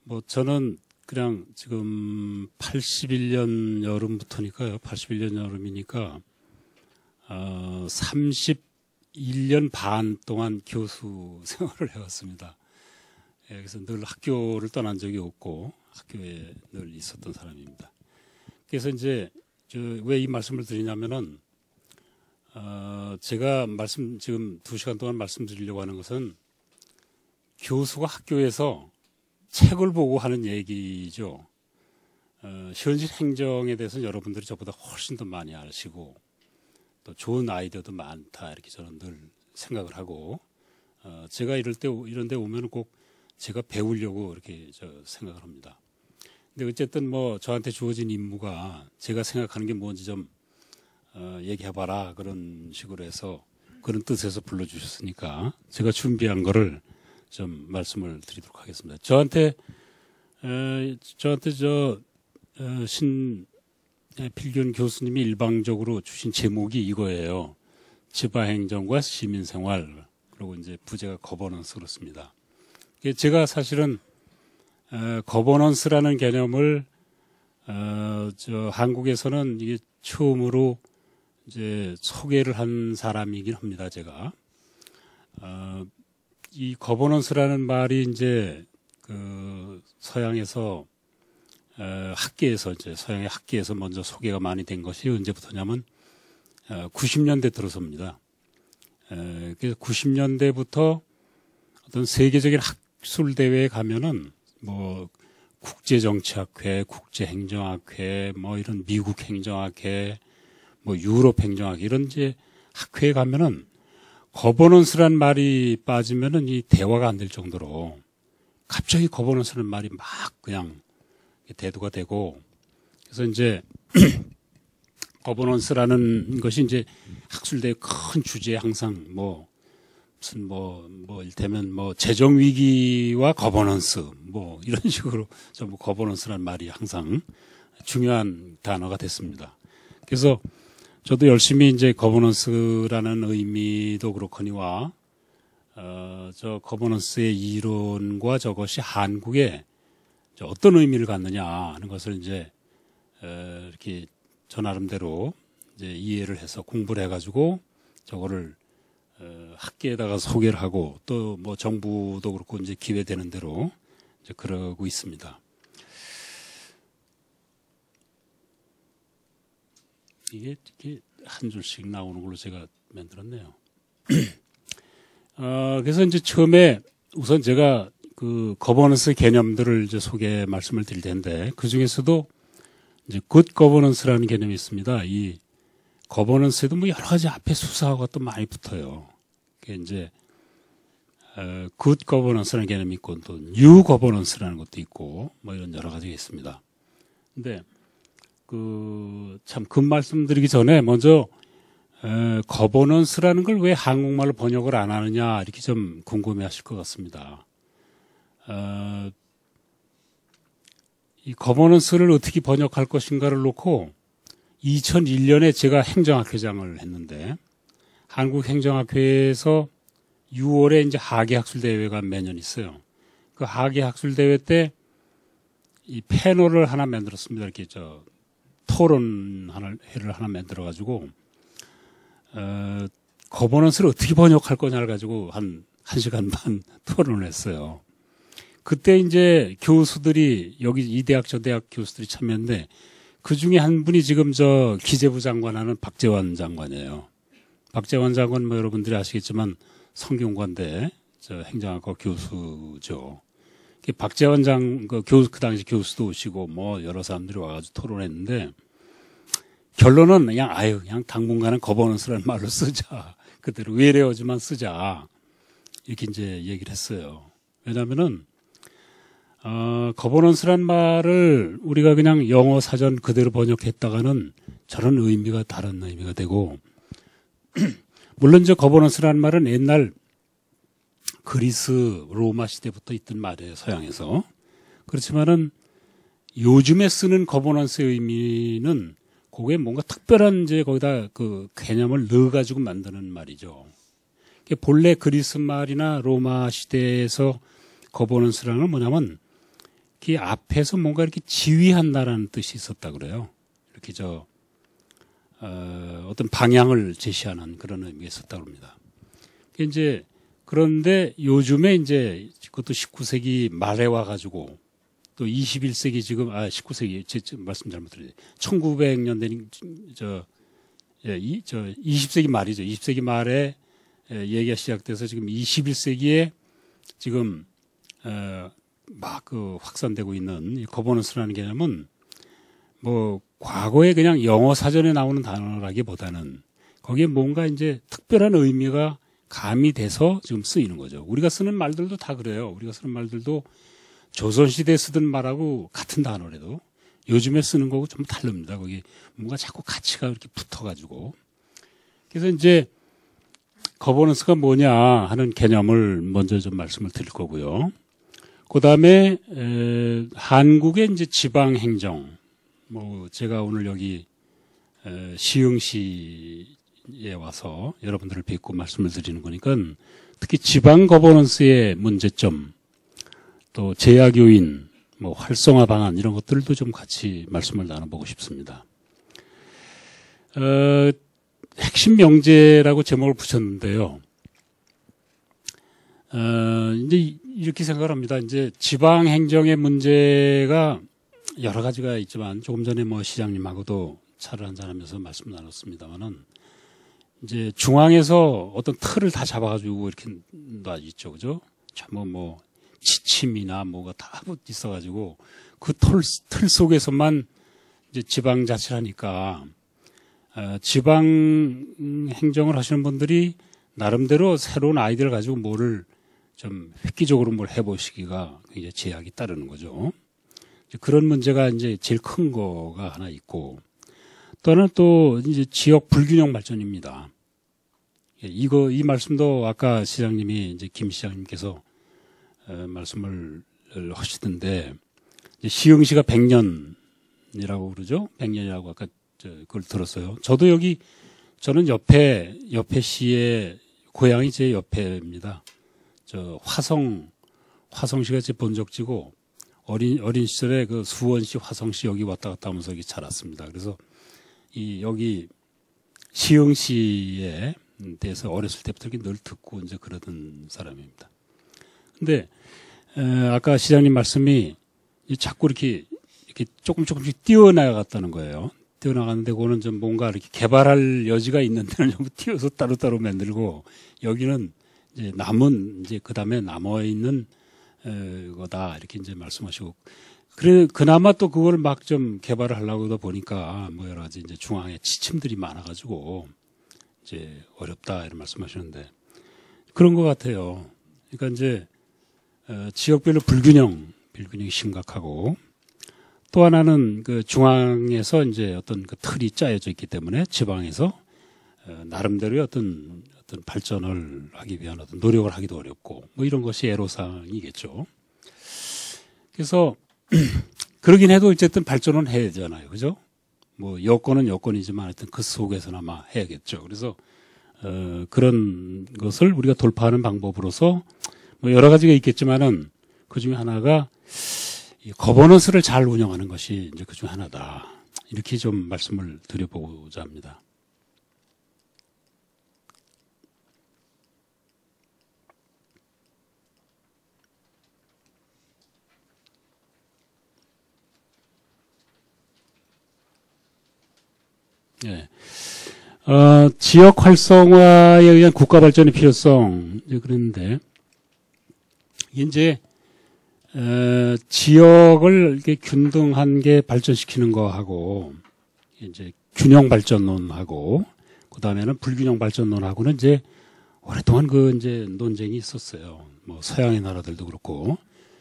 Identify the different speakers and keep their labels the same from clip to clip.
Speaker 1: 뭐 저는 그냥 지금 81년 여름부터니까요. 81년 여름이니까 31년 반 동안 교수 생활을 해왔습니다. 예, 그래서 늘 학교를 떠난 적이 없고 학교에 늘 있었던 사람입니다. 그래서 이제 왜 이 말씀을 드리냐면은 제가 지금 2시간 동안 말씀드리려고 하는 것은 교수가 학교에서 책을 보고 하는 얘기죠. 현실 행정에 대해서는 여러분들이 저보다 훨씬 더 많이 아시고 또 좋은 아이디어도 많다 이렇게 저는 늘 생각을 하고 제가 이런 데 오면 꼭 제가 배우려고 이렇게 생각을 합니다. 근데 어쨌든 뭐 저한테 주어진 임무가 제가 생각하는 게 뭔지 좀 얘기해봐라 그런 식으로 해서 그런 뜻에서 불러주셨으니까 제가 준비한 거를 좀 말씀을 드리도록 하겠습니다. 저한테 신필균 교수님이 일방적으로 주신 제목이 이거예요. 지방행정과 시민생활. 그리고 이제 부제가 거버넌스 그렇습니다. 제가 사실은 거버넌스라는 개념을 한국에서는 이게 처음으로 이제 소개를 한 사람이긴 합니다. 제가 이 거버넌스라는 말이 이제 그 서양에서 학계에서 이제 서양의 학계에서 먼저 소개가 많이 된 것이 언제부터냐면 90년대 들어서입니다. 그래서 90년대부터 어떤 세계적인 학술 대회에 가면은 뭐 국제정치학회, 국제행정학회, 뭐 이런 미국 행정학회, 뭐 유럽 행정학회 이런 이제 학회에 가면은 거버넌스란 말이 빠지면은 이 대화가 안 될 정도로 갑자기 거버넌스라는 말이 막 그냥 대두가 되고 그래서 이제 거버넌스라는 것이 이제 학술대의 큰 주제에 항상 무슨 일테면 재정 위기와 거버넌스 이런 식으로 전부 거버넌스라는 말이 항상 중요한 단어가 됐습니다. 그래서 저도 열심히 이제 거버넌스라는 의미도 그렇거니와 저 거버넌스의 이론과 저것이 한국에 어떤 의미를 갖느냐 하는 것을 이제 이렇게 저 나름대로 이제 이해를 해서 공부를 해가지고 저거를 학계에다가 소개를 하고 또 뭐 정부도 그렇고 이제 기회 되는 대로 이제 그러고 있습니다. 이게 한 줄씩 나오는 걸로 제가 만들었네요. 그래서 이제 처음에 우선 제가 그 거버넌스 개념들을 이제 말씀을 드릴 텐데 그 중에서도 이제 굿 거버넌스라는 개념이 있습니다. 이 거버넌스에도 뭐 여러 가지 앞에 수사어가 또 많이 붙어요. 그게 이제 굿 거버넌스라는 개념이 있고 또 뉴 거버넌스라는 것도 있고 뭐 이런 여러 가지가 있습니다. 근데 참 그 말씀드리기 전에 먼저 거버넌스라는 걸 왜 한국말로 번역을 안 하느냐 이렇게 좀 궁금해하실 것 같습니다. 이 거버넌스를 어떻게 번역할 것인가를 놓고 2001년에 제가 행정학회장을 했는데 한국 행정학회에서 6월에 이제 하계학술대회가 매년 있어요. 그 하계학술대회 때 이 패널을 하나 만들었습니다. 이렇게 토론회를 하나 만들어가지고 거버넌스를 어떻게 번역할 거냐를 가지고 한 1시간 반 토론을 했어요. 그때 이제 교수들이 여기 이 대학 저 대학 교수들이 참여했는데 그 중에 한 분이 지금 기재부 장관하는 박재원 장관이에요. 박재원 장관 뭐 여러분들이 아시겠지만 성균관대 행정학과 교수죠. 박재원 그 당시 교수도 오시고 뭐 여러 사람들이 와가지고 토론했는데 결론은 그냥 당분간은 거버넌스라는 말로 쓰자. 그대로 외래어지만 쓰자. 이렇게 이제 얘기를 했어요. 왜냐면은 거버넌스란 말을 우리가 그냥 영어 사전 그대로 번역했다가는 저런 의미가 다른 의미가 되고 물론 거버넌스란 말은 옛날 그리스 로마 시대부터 있던 말이에요. 서양에서. 그렇지만은 요즘에 쓰는 거버넌스의 의미는 그게 뭔가 특별한 이제 거기다 그 개념을 넣어가지고 만드는 말이죠. 본래 그리스 말이나 로마 시대에서 거버넌스라는 건 뭐냐면 그 앞에서 뭔가 이렇게 지휘한다라는 뜻이 있었다 그래요. 이렇게 어떤 방향을 제시하는 그런 의미가 있었다고 합니다. 이제 그런데 요즘에 이제 그것도 19세기 말에 와가지고 또 21세기 지금 19세기 제 말씀 잘못 드렸어요. 1900년대 20세기 말이죠. 20세기 말에 얘기가 시작돼서 지금 21세기에 지금 막 확산되고 있는 이 거버넌스라는 개념은 뭐 과거에 그냥 영어 사전에 나오는 단어라기보다는 거기에 뭔가 이제 특별한 의미가 가미돼서 지금 쓰이는 거죠. 우리가 쓰는 말들도 다 그래요. 우리가 쓰는 말들도 조선시대에 쓰던 말하고 같은 단어라도 요즘에 쓰는 거고 좀 다릅니다. 거기 뭔가 자꾸 가치가 이렇게 붙어가지고. 그래서 이제 거버넌스가 뭐냐 하는 개념을 먼저 좀 말씀을 드릴 거고요. 그 다음에 한국의 이제 지방 행정, 뭐 제가 오늘 여기 시흥시에 와서 여러분들을 뵙고 말씀을 드리는 거니까 특히 지방 거버넌스의 문제점, 또 제약 요인, 뭐 활성화 방안 이런 것들도 좀 같이 말씀을 나눠보고 싶습니다. 핵심 명제라고 제목을 붙였는데요. 이제 이렇게 생각을 합니다. 이제 지방 행정의 문제가 여러 가지가 있지만 조금 전에 뭐 시장님하고도 차를 한잔하면서 말씀 나눴습니다만은 이제 중앙에서 어떤 틀을 다 잡아가지고 이렇게 놔 있죠, 그죠? 뭐 지침이나 뭐가 다 있어가지고 그 틀 속에서만 이제 지방자치라니까 지방 행정을 하시는 분들이 나름대로 새로운 아이디어를 가지고 뭐를 좀 획기적으로 뭘 해보시기가 이제 제약이 따르는 거죠. 그런 문제가 이제 제일 큰 거가 하나 있고 또 하나는 또 이제 지역 불균형 발전입니다. 이 말씀도 아까 시장님이 이제 김 시장님께서 말씀을 하시던데 시흥시가 100년이라고 그러죠. 100년이라고 아까 그걸 들었어요. 저는 옆에 시의 고향이 제 옆에입니다. 화성시가 제 본적지고 어린 시절에 그 수원시, 화성시 여기 왔다 갔다 하면서 여기 자랐습니다. 그래서 여기 시흥시에 대해서 어렸을 때부터 이렇게 늘 듣고 이제 그러던 사람입니다. 근데 아까 시장님 말씀이 자꾸 이렇게 조금씩 뛰어나갔다는 거예요. 뛰어나갔는데 그거는 좀 뭔가 이렇게 개발할 여지가 있는 데는 좀 띄어서 따로따로 만들고 여기는 이제 남은 이제 그다음에 남아 있는 거다 이렇게 이제 말씀하시고 그래 그나마 또 그걸 막 좀 개발을 하려고 하다 보니까 뭐 여러 가지 이제 중앙에 지침들이 많아가지고 이제 어렵다 이런 말씀하시는데 그런 것 같아요. 그러니까 이제 지역별로 불균형이 심각하고 또 하나는 그 중앙에서 이제 어떤 그 틀이 짜여져 있기 때문에 지방에서 나름대로의 어떤 발전을 하기 위한 어떤 노력을 하기도 어렵고 뭐 이런 것이 애로사항이겠죠. 그래서 그러긴 해도 어쨌든 발전은 해야 되잖아요. 그죠? 뭐 여건은 여건이지만 하여튼 그 속에서나마 해야겠죠. 그래서 그런 것을 우리가 돌파하는 방법으로서 뭐 여러 가지가 있겠지만은 그 중에 하나가 이 거버넌스를 잘 운영하는 것이 이제 그 중에 하나다. 이렇게 좀 말씀을 드려보고자 합니다. 예. 지역 활성화에 의한 국가 발전의 필요성, 그런데, 이제, 지역을 이렇게 균등한 게 발전시키는 거하고, 이제 균형 발전론하고, 그 다음에는 불균형 발전론하고는 이제 오랫동안 그 이제 논쟁이 있었어요. 뭐 서양의 나라들도 그렇고,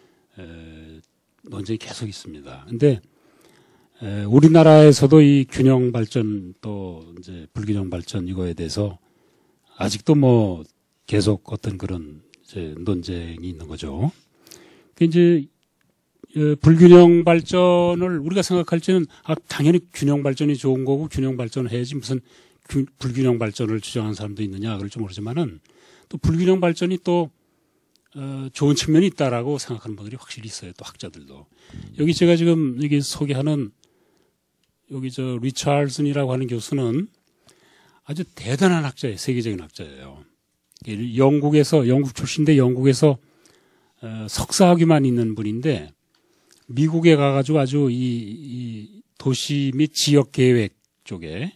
Speaker 1: 논쟁이 계속 있습니다. 근데, 우리나라에서도 이 균형 발전 또 이제 불균형 발전 이거에 대해서 아직도 뭐 계속 어떤 그런 이제 논쟁이 있는 거죠. 이제 불균형 발전을 우리가 생각할 때는 당연히 균형 발전이 좋은 거고 균형 발전을 해야지 무슨 불균형 발전을 주장하는 사람도 있느냐 그럴지 모르지만은 또 불균형 발전이 또 좋은 측면이 있다라고 생각하는 분들이 확실히 있어요. 또 학자들도. 여기 제가 지금 여기 소개하는 여기 저 리처드슨이라고 하는 교수는 아주 대단한 학자예요. 세계적인 학자예요. 영국 출신인데 영국에서 석사학위만 있는 분인데 미국에 가가지고 아주 이 도시 및 지역 계획 쪽에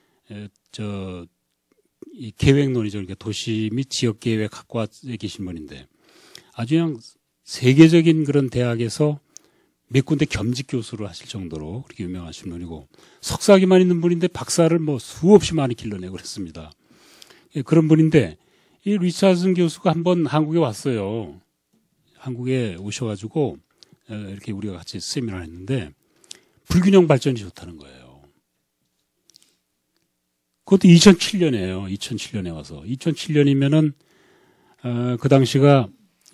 Speaker 1: 이 계획론이죠. 그러니까 도시 및 지역 계획 학과에 계신 분인데 아주 그냥 세계적인 그런 대학에서 몇 군데 겸직 교수를 하실 정도로 그렇게 유명하신 분이고 석사학위만 있는 분인데 박사를 뭐 수없이 많이 길러내고 그랬습니다. 예, 그런 분인데 이 리처드슨 교수가 한번 한국에 왔어요. 한국에 오셔가지고 이렇게 우리가 같이 세미나를 했는데 불균형 발전이 좋다는 거예요. 그것도 2007년이에요. 2007년에 와서 2007년이면은 그 당시가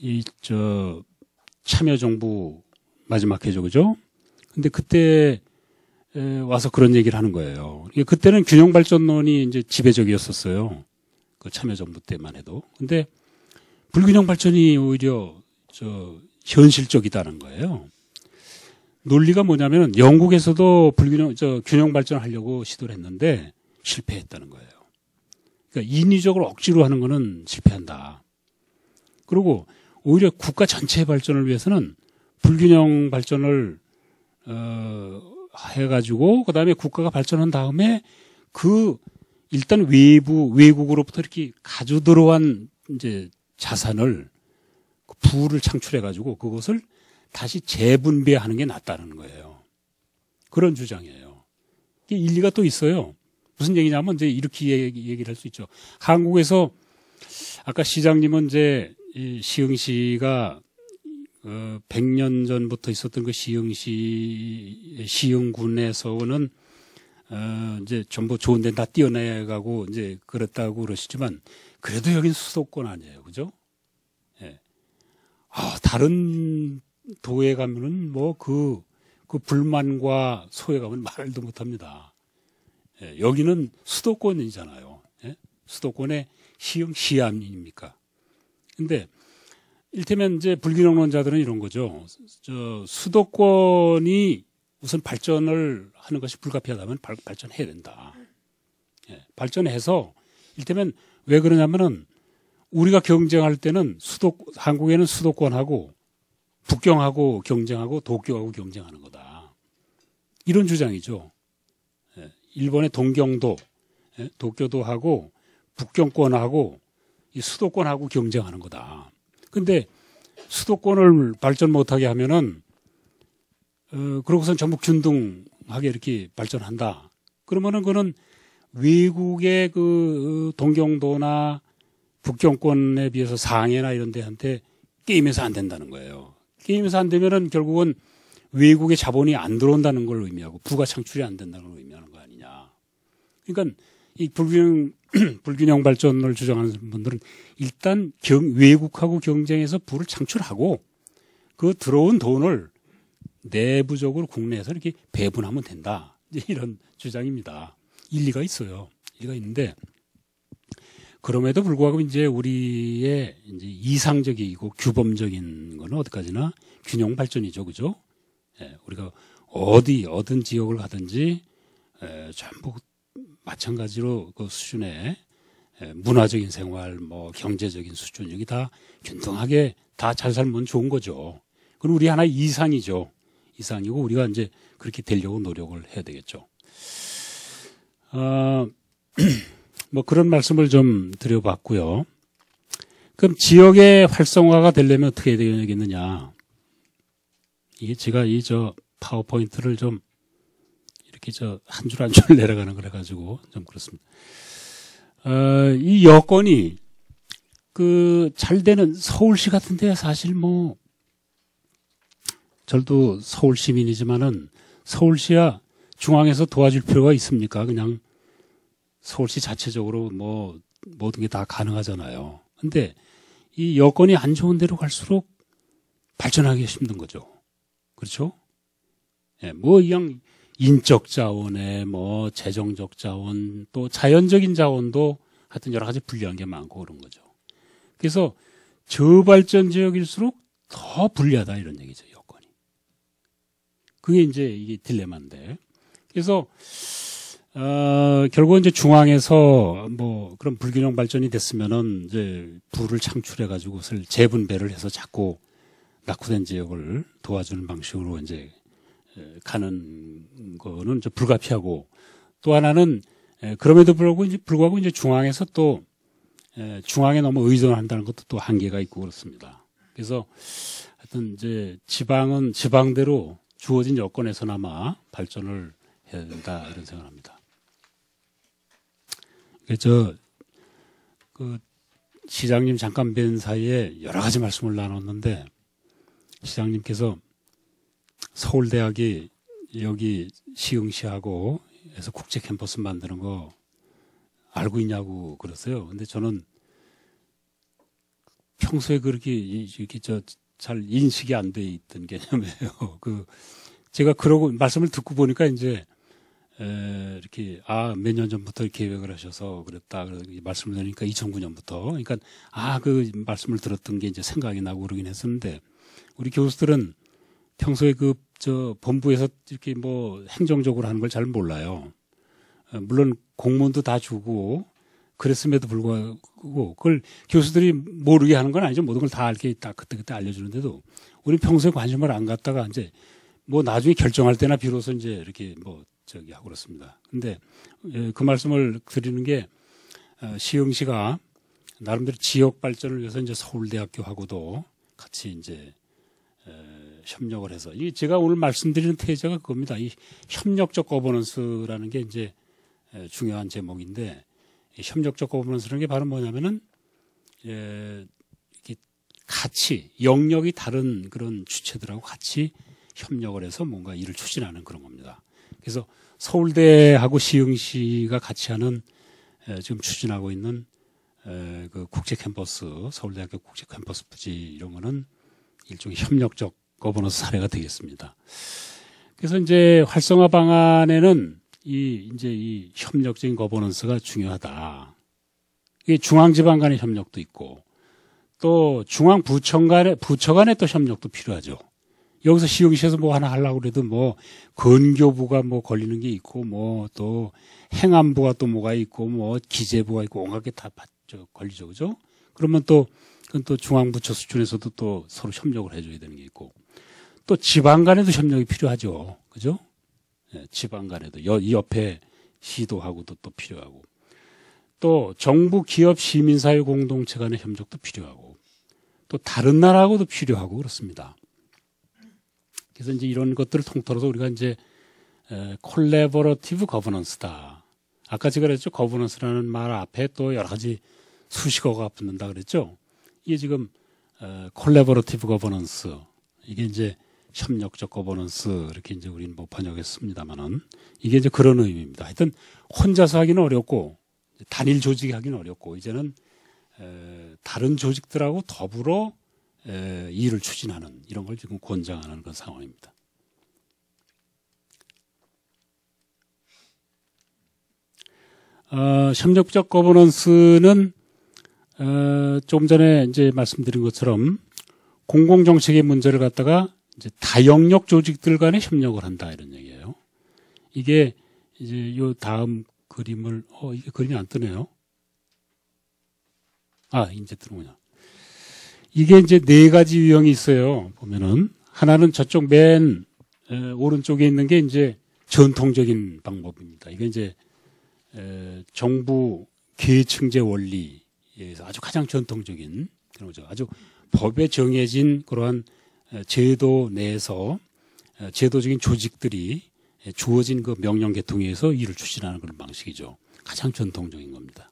Speaker 1: 참여정부 마지막 해죠, 그죠? 근데 그때 와서 그런 얘기를 하는 거예요. 그때는 균형 발전론이 이제 지배적이었었어요. 그 참여정부 때만 해도. 근데 불균형 발전이 오히려 현실적이다는 거예요. 논리가 뭐냐면 영국에서도 균형 발전하려고 시도를 했는데 실패했다는 거예요. 그러니까 인위적으로 억지로 하는 거는 실패한다. 그리고 오히려 국가 전체의 발전을 위해서는 불균형 발전을 해가지고 그다음에 국가가 발전한 다음에 일단 외국으로부터 이렇게 가져 들어온 이제 자산을 부를 창출해가지고 그것을 다시 재분배하는 게 낫다는 거예요. 그런 주장이에요. 이게 일리가 또 있어요. 무슨 얘기냐면 이제 이렇게 얘기를 할 수 있죠. 한국에서 아까 시장님은 이제 이 시흥시가 100년 전부터 있었던 그 시흥군에서는 이제 전부 좋은 데 다 뛰어내가고 이제 그랬다고 그러시지만 그래도 여긴 수도권 아니에요. 그죠? 예. 다른 도에 가면은 뭐 그 불만과 소외감은 말도 못 합니다. 예. 여기는 수도권이잖아요. 예? 수도권의 시흥시 아닙니까? 근데 일테면 이제 불균형론자들은 이런 거죠. 수도권이 우선 발전을 하는 것이 불가피하다면 발전해야 된다. 예, 발전해서 일테면 왜 그러냐면은 우리가 경쟁할 때는 한국에는 수도권하고 북경하고 경쟁하고 도쿄하고 경쟁하는 거다. 이런 주장이죠. 예, 일본의 동경도, 예, 도쿄도하고 북경권하고 이 수도권하고 경쟁하는 거다. 근데 수도권을 발전 못하게 하면은 그러고선 전부 균등하게 이렇게 발전한다. 그러면은 그거는 외국의 그 동경도나 북경권에 비해서 상해나 이런 데한테 게임해서 안 된다는 거예요. 게임해서 안 되면은 결국은 외국의 자본이 안 들어온다는 걸 의미하고 부가 창출이 안 된다는 걸 의미하는 거 아니냐. 그러니까 이 불균형 발전을 주장하는 분들은 일단 외국하고 경쟁해서 부를 창출하고 그 들어온 돈을 내부적으로 국내에서 이렇게 배분하면 된다. 이런 주장입니다. 일리가 있어요. 일리가 있는데 그럼에도 불구하고 이제 우리의 이제 이상적이고 규범적인 거는 어디까지나 균형 발전이죠, 그죠? 예, 우리가 어떤 지역을 가든지 전부 마찬가지로 그 수준의 문화적인 생활, 뭐 경제적인 수준 여기 다 균등하게 다 잘 살면 좋은 거죠. 그럼 우리 하나의 이상이죠. 이상이고 우리가 이제 그렇게 되려고 노력을 해야 되겠죠. 뭐 그런 말씀을 좀 드려봤고요. 그럼 지역의 활성화가 되려면 어떻게 해야 되겠느냐? 이게 제가 파워포인트를 좀 이렇게 한 줄 한 줄 내려가는 거라 가지고 좀 그렇습니다. 이 여건이 잘 되는 서울시 같은 데 사실 저도 서울 시민이지만은 서울시야 중앙에서 도와줄 필요가 있습니까? 그냥 서울시 자체적으로 모든 게 다 가능하잖아요. 근데 이 여건이 안 좋은 데로 갈수록 발전하기 힘든 거죠. 그렇죠? 예, 그냥 인적 자원에 재정적 자원 또 자연적인 자원도 하여튼 여러 가지 불리한 게 많고 그런 거죠. 그래서 저발전 지역일수록 더 불리하다 이런 얘기죠, 여건이. 그게 이제 이게 딜레마인데. 그래서 결국은 이제 중앙에서 뭐 그런 불균형 발전이 됐으면은 이제 부를 창출해 가지고 그것을 재분배를 해서 자꾸 낙후된 지역을 도와주는 방식으로 이제 가는 거는 좀 불가피하고, 또 하나는 그럼에도 불구하고 이제 중앙에서 또 중앙에 너무 의존한다는 것도 또 한계가 있고 그렇습니다. 그래서 하여튼 이제 지방은 지방대로 주어진 여건에서나마 발전을 해야 된다 이런 생각합니다. 그 시장님 잠깐 뵌 사이에 여러 가지 말씀을 나눴는데, 시장님께서 서울대학이 여기 시흥시하고 해서 국제 캠퍼스 만드는 거 알고 있냐고 그러세요. 근데 저는 평소에 그렇게 이렇게 잘 인식이 안 돼 있던 개념이에요. 제가 그러고 말씀을 듣고 보니까 이제 이렇게 몇 년 전부터 계획을 하셔서 그랬다 말씀을 드리니까 2009년부터, 그러니까 그 말씀을 들었던 게 이제 생각이 나고 그러긴 했었는데, 우리 교수들은 평소에 본부에서 이렇게 뭐 행정적으로 하는 걸 잘 몰라요. 물론 공문도 다 주고 그랬음에도 불구하고 그걸 교수들이 모르게 하는 건 아니죠. 모든 걸 다 알게 딱 그때 알려주는데도 우리 평소에 관심을 안 갖다가 이제 뭐 나중에 결정할 때나 비로소 이제 이렇게 하고 그렇습니다. 근데 그 말씀을 드리는 게, 시흥시가 나름대로 지역 발전을 위해서 이제 서울대학교하고도 같이 이제 협력을 해서, 이 제가 오늘 말씀드리는 테이저가 그겁니다. 이 협력적 거버넌스라는 게 이제 중요한 제목인데, 이 협력적 거버넌스라는 게 바로 뭐냐면은 이렇게 같이 영역이 다른 그런 주체들하고 같이 협력을 해서 뭔가 일을 추진하는 그런 겁니다. 그래서 서울대하고 시흥시가 같이 하는 지금 추진하고 있는 그 국제 캠퍼스, 서울대학교 국제 캠퍼스 부지 이런 거는 일종의 협력적 거버넌스 사례가 되겠습니다. 그래서 이제 활성화 방안에는 이 협력적인 거버넌스가 중요하다. 이게 중앙지방 간의 협력도 있고, 또 중앙부처 간의 또 협력도 필요하죠. 여기서 시흥시에서 뭐 하나 하려고 그래도 뭐 건교부가 뭐 걸리는 게 있고, 뭐 또 행안부가 또 뭐가 있고, 뭐 기재부가 있고, 온갖 게 다 걸리죠. 그죠? 그러면 그건 또 중앙부처 수준에서도 또 서로 협력을 해줘야 되는 게 있고, 또 지방 간에도 협력이 필요하죠. 그죠? 지방 간에도 이 옆에 시도하고도 또 필요하고, 또 정부, 기업, 시민사회 공동체 간의 협력도 필요하고, 또 다른 나라하고도 필요하고 그렇습니다. 그래서 이제 이런 것들을 통틀어서 우리가 이제 콜래버러티브 거버넌스다. 아까 제가 그랬죠. 거버넌스라는 말 앞에 또 여러 가지 수식어가 붙는다 그랬죠. 이게 지금 콜래버러티브 거버넌스, 이게 이제 협력적 거버넌스 이렇게 이제 우리는 뭐 번역했습니다만은, 이게 이제 그런 의미입니다. 하여튼 혼자서 하기는 어렵고 단일 조직이 하기는 어렵고, 이제는 다른 조직들하고 더불어 일을 추진하는 이런 걸 지금 권장하는 그런 상황입니다. 협력적 거버넌스는 조금 전에 이제 말씀드린 것처럼 공공정책의 문제를 갖다가 이제 다영역 조직들 간의 협력을 한다 이런 얘기예요. 이게 이제 요 다음 그림을 이게 그림이 안 뜨네요. 이제 뜨는구나. 이게 이제 네 가지 유형이 있어요. 보면은 하나는 저쪽 맨 오른쪽에 있는 게 이제 전통적인 방법입니다. 이게 이제 정부 계층제 원리에서 아주 가장 전통적인 그런 거죠. 아주 법에 정해진 그러한 제도 내에서 제도적인 조직들이 주어진 그 명령 계통에 의해서 일을 추진하는 그런 방식이죠. 가장 전통적인 겁니다.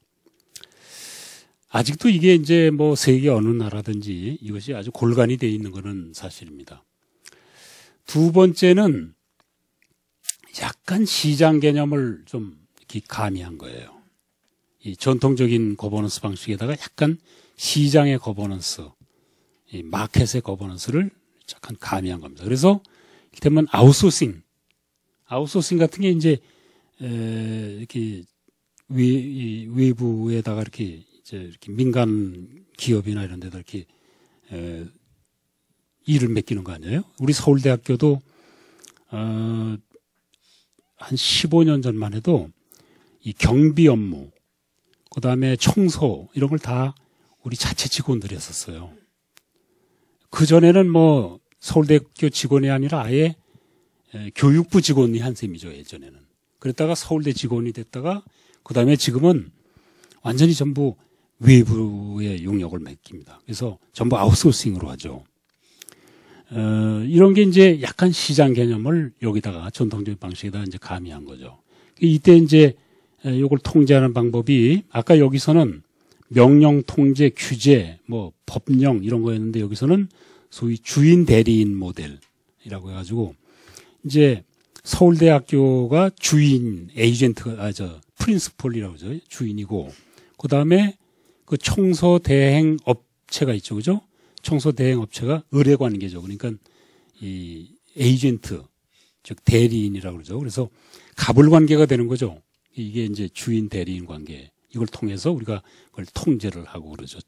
Speaker 1: 아직도 이게 이제 뭐 세계 어느 나라든지 이것이 아주 골간이 되어 있는 것은 사실입니다. 두 번째는 약간 시장 개념을 좀 이렇게 가미한 거예요. 이 전통적인 거버넌스 방식에다가 약간 시장의 거버넌스, 이 마켓의 거버넌스를 약간 가미한 겁니다. 그래서 이를테면 아웃소싱 같은 게 이제 이렇게 외부에다가 이렇게 민간 기업이나 이런 데다 이렇게 일을 맡기는 거 아니에요? 우리 서울대학교도 한 15년 전만 해도 이 경비 업무, 그다음에 청소 이런 걸 다 우리 자체 직원들이 했었어요. 그전에는 뭐 서울대학교 직원이 아니라 아예 교육부 직원이 한 셈이죠, 예전에는. 그랬다가 서울대 직원이 됐다가 그다음에 지금은 완전히 전부 외부의 용역을 맡깁니다. 그래서 전부 아웃소싱으로 하죠. 이런 게 이제 약간 시장 개념을 여기다가 전통적인 방식에다 이제 가미한 거죠. 이때 이제 이걸 통제하는 방법이 아까 여기서는 명령 통제 규제 뭐 법령 이런 거였는데 여기서는 소위 주인 대리인 모델이라고 해가지고 이제 서울대학교가 주인 에이전트가 프린시펄이라고 하죠. 주인이고 그다음에 그 청소 대행 업체가 있죠. 그죠? 청소 대행 업체가 의뢰 관계죠. 그러니까 이 에이전트 즉 대리인이라고 그러죠. 그래서 갑을 관계가 되는 거죠. 이게 이제 주인 대리인 관계. 이걸 통해서 우리가 그걸 통제를 하고 그러죠.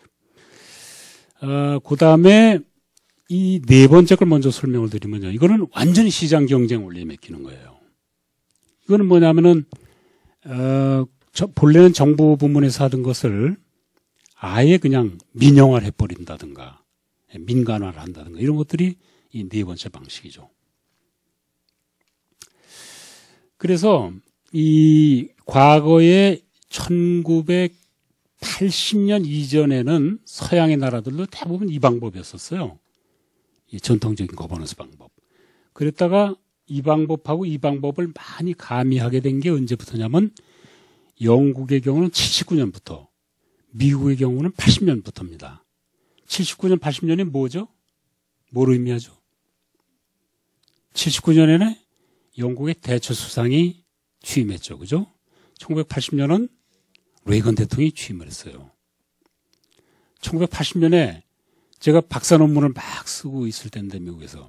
Speaker 1: 그다음에 이 네 번째 걸 먼저 설명을 드리면요. 이거는 완전히 시장 경쟁 원리에 맡기는 거예요. 이거는 뭐냐면은 본래는 정부 부문에서 하던 것을 아예 그냥 민영화를 해버린다든가 민간화를 한다든가 이런 것들이 이 네 번째 방식이죠. 그래서 이 과거에 1980년 이전에는 서양의 나라들도 대부분 이 방법이었었어요. 이 전통적인 거버넌스 방법. 그랬다가 이 방법하고 이 방법을 많이 가미하게 된 게 언제부터냐면 영국의 경우는 79년부터 미국의 경우는 80년부터입니다. 79년, 80년이 뭐죠? 뭘 의미하죠? 79년에는 영국의 대처 수상이 취임했죠. 그죠? 1980년은 레이건 대통령이 취임을 했어요. 1980년에 제가 박사 논문을 막 쓰고 있을 때인데 미국에서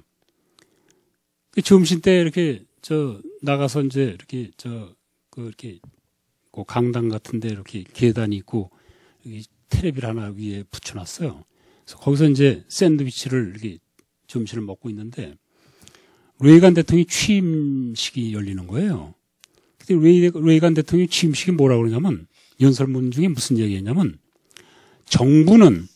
Speaker 1: 점심 때 이렇게 나가서 이제 이렇게 이렇게 그 강당 같은데 이렇게 계단이 있고 여기 텔레비를 하나 위에 붙여놨어요. 그래서 거기서 이제 샌드위치를 이렇게 점심을 먹고 있는데 레이건 대통령이 취임식이 열리는 거예요. 근데 레이건 대통령이 취임식이 뭐라고 그러냐면 연설문 중에 무슨 얘기했냐면 정부는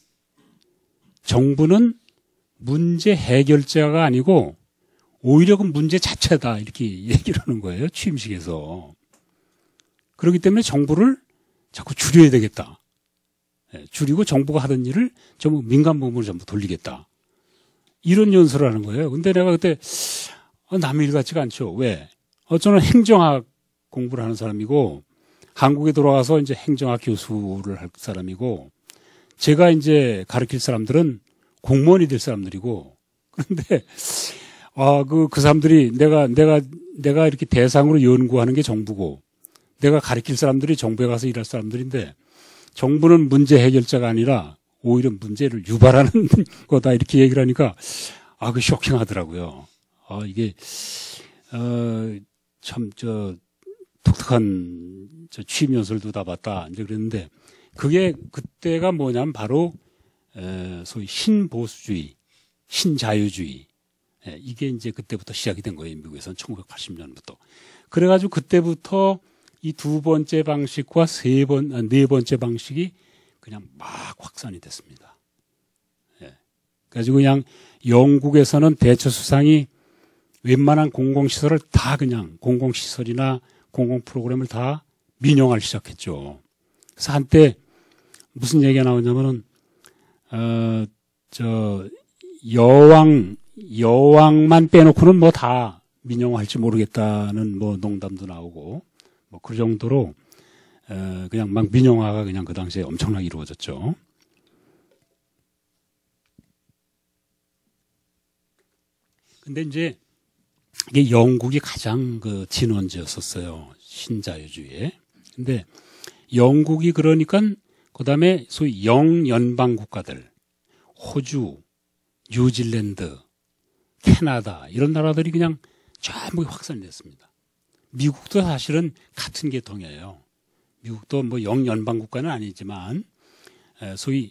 Speaker 1: 문제 해결자가 아니고 오히려 그 문제 자체다 이렇게 얘기를 하는 거예요. 취임식에서. 그렇기 때문에 정부를 자꾸 줄여야 되겠다. 줄이고 정부가 하던 일을 전부 민간 부문으로 전부 돌리겠다. 이런 연설을 하는 거예요. 근데 내가 그때 남의 일 같지가 않죠. 왜? 저는 행정학 공부를 하는 사람이고 한국에 돌아와서 이제 행정학 교수를 할 사람이고 제가 이제 가르칠 사람들은 공무원이 될 사람들이고 그런데 그 사람들이 내가 이렇게 대상으로 연구하는 게 정부고 내가 가르칠 사람들이 정부에 가서 일할 사람들인데 정부는 문제 해결자가 아니라 오히려 문제를 유발하는 거다 이렇게 얘기를 하니까 그 쇼킹하더라고요. 이게 참 독특한 취임 연설도 다 봤다 이제 그랬는데 그게 그때가 뭐냐면 바로 소위 신보수주의, 신자유주의 이게 이제 그때부터 시작이 된 거예요. 미국에서는 1980년부터. 그래가지고 그때부터 이 두 번째 방식과 네 번째 방식이 그냥 막 확산이 됐습니다. 그래가지고 그냥 영국에서는 대처 수상이 웬만한 공공시설을 다 그냥 공공시설이나 공공 프로그램을 다 민영화를 시작했죠. 그래서 한때 무슨 얘기가 나오냐면은 여왕만 빼놓고는 뭐 다 민영화할지 모르겠다는 뭐 농담도 나오고 뭐 그 정도로 그냥 막 민영화가 그냥 그 당시에 엄청나게 이루어졌죠. 근데 이제 이게 영국이 가장 그 진원지였었어요. 신자유주의에. 근데 영국이 그러니까 그다음에 소위 영연방 국가들 호주, 뉴질랜드, 캐나다 이런 나라들이 그냥 전부 확산이 됐습니다. 미국도 사실은 같은 계통이에요. 미국도 뭐 영연방 국가는 아니지만 소위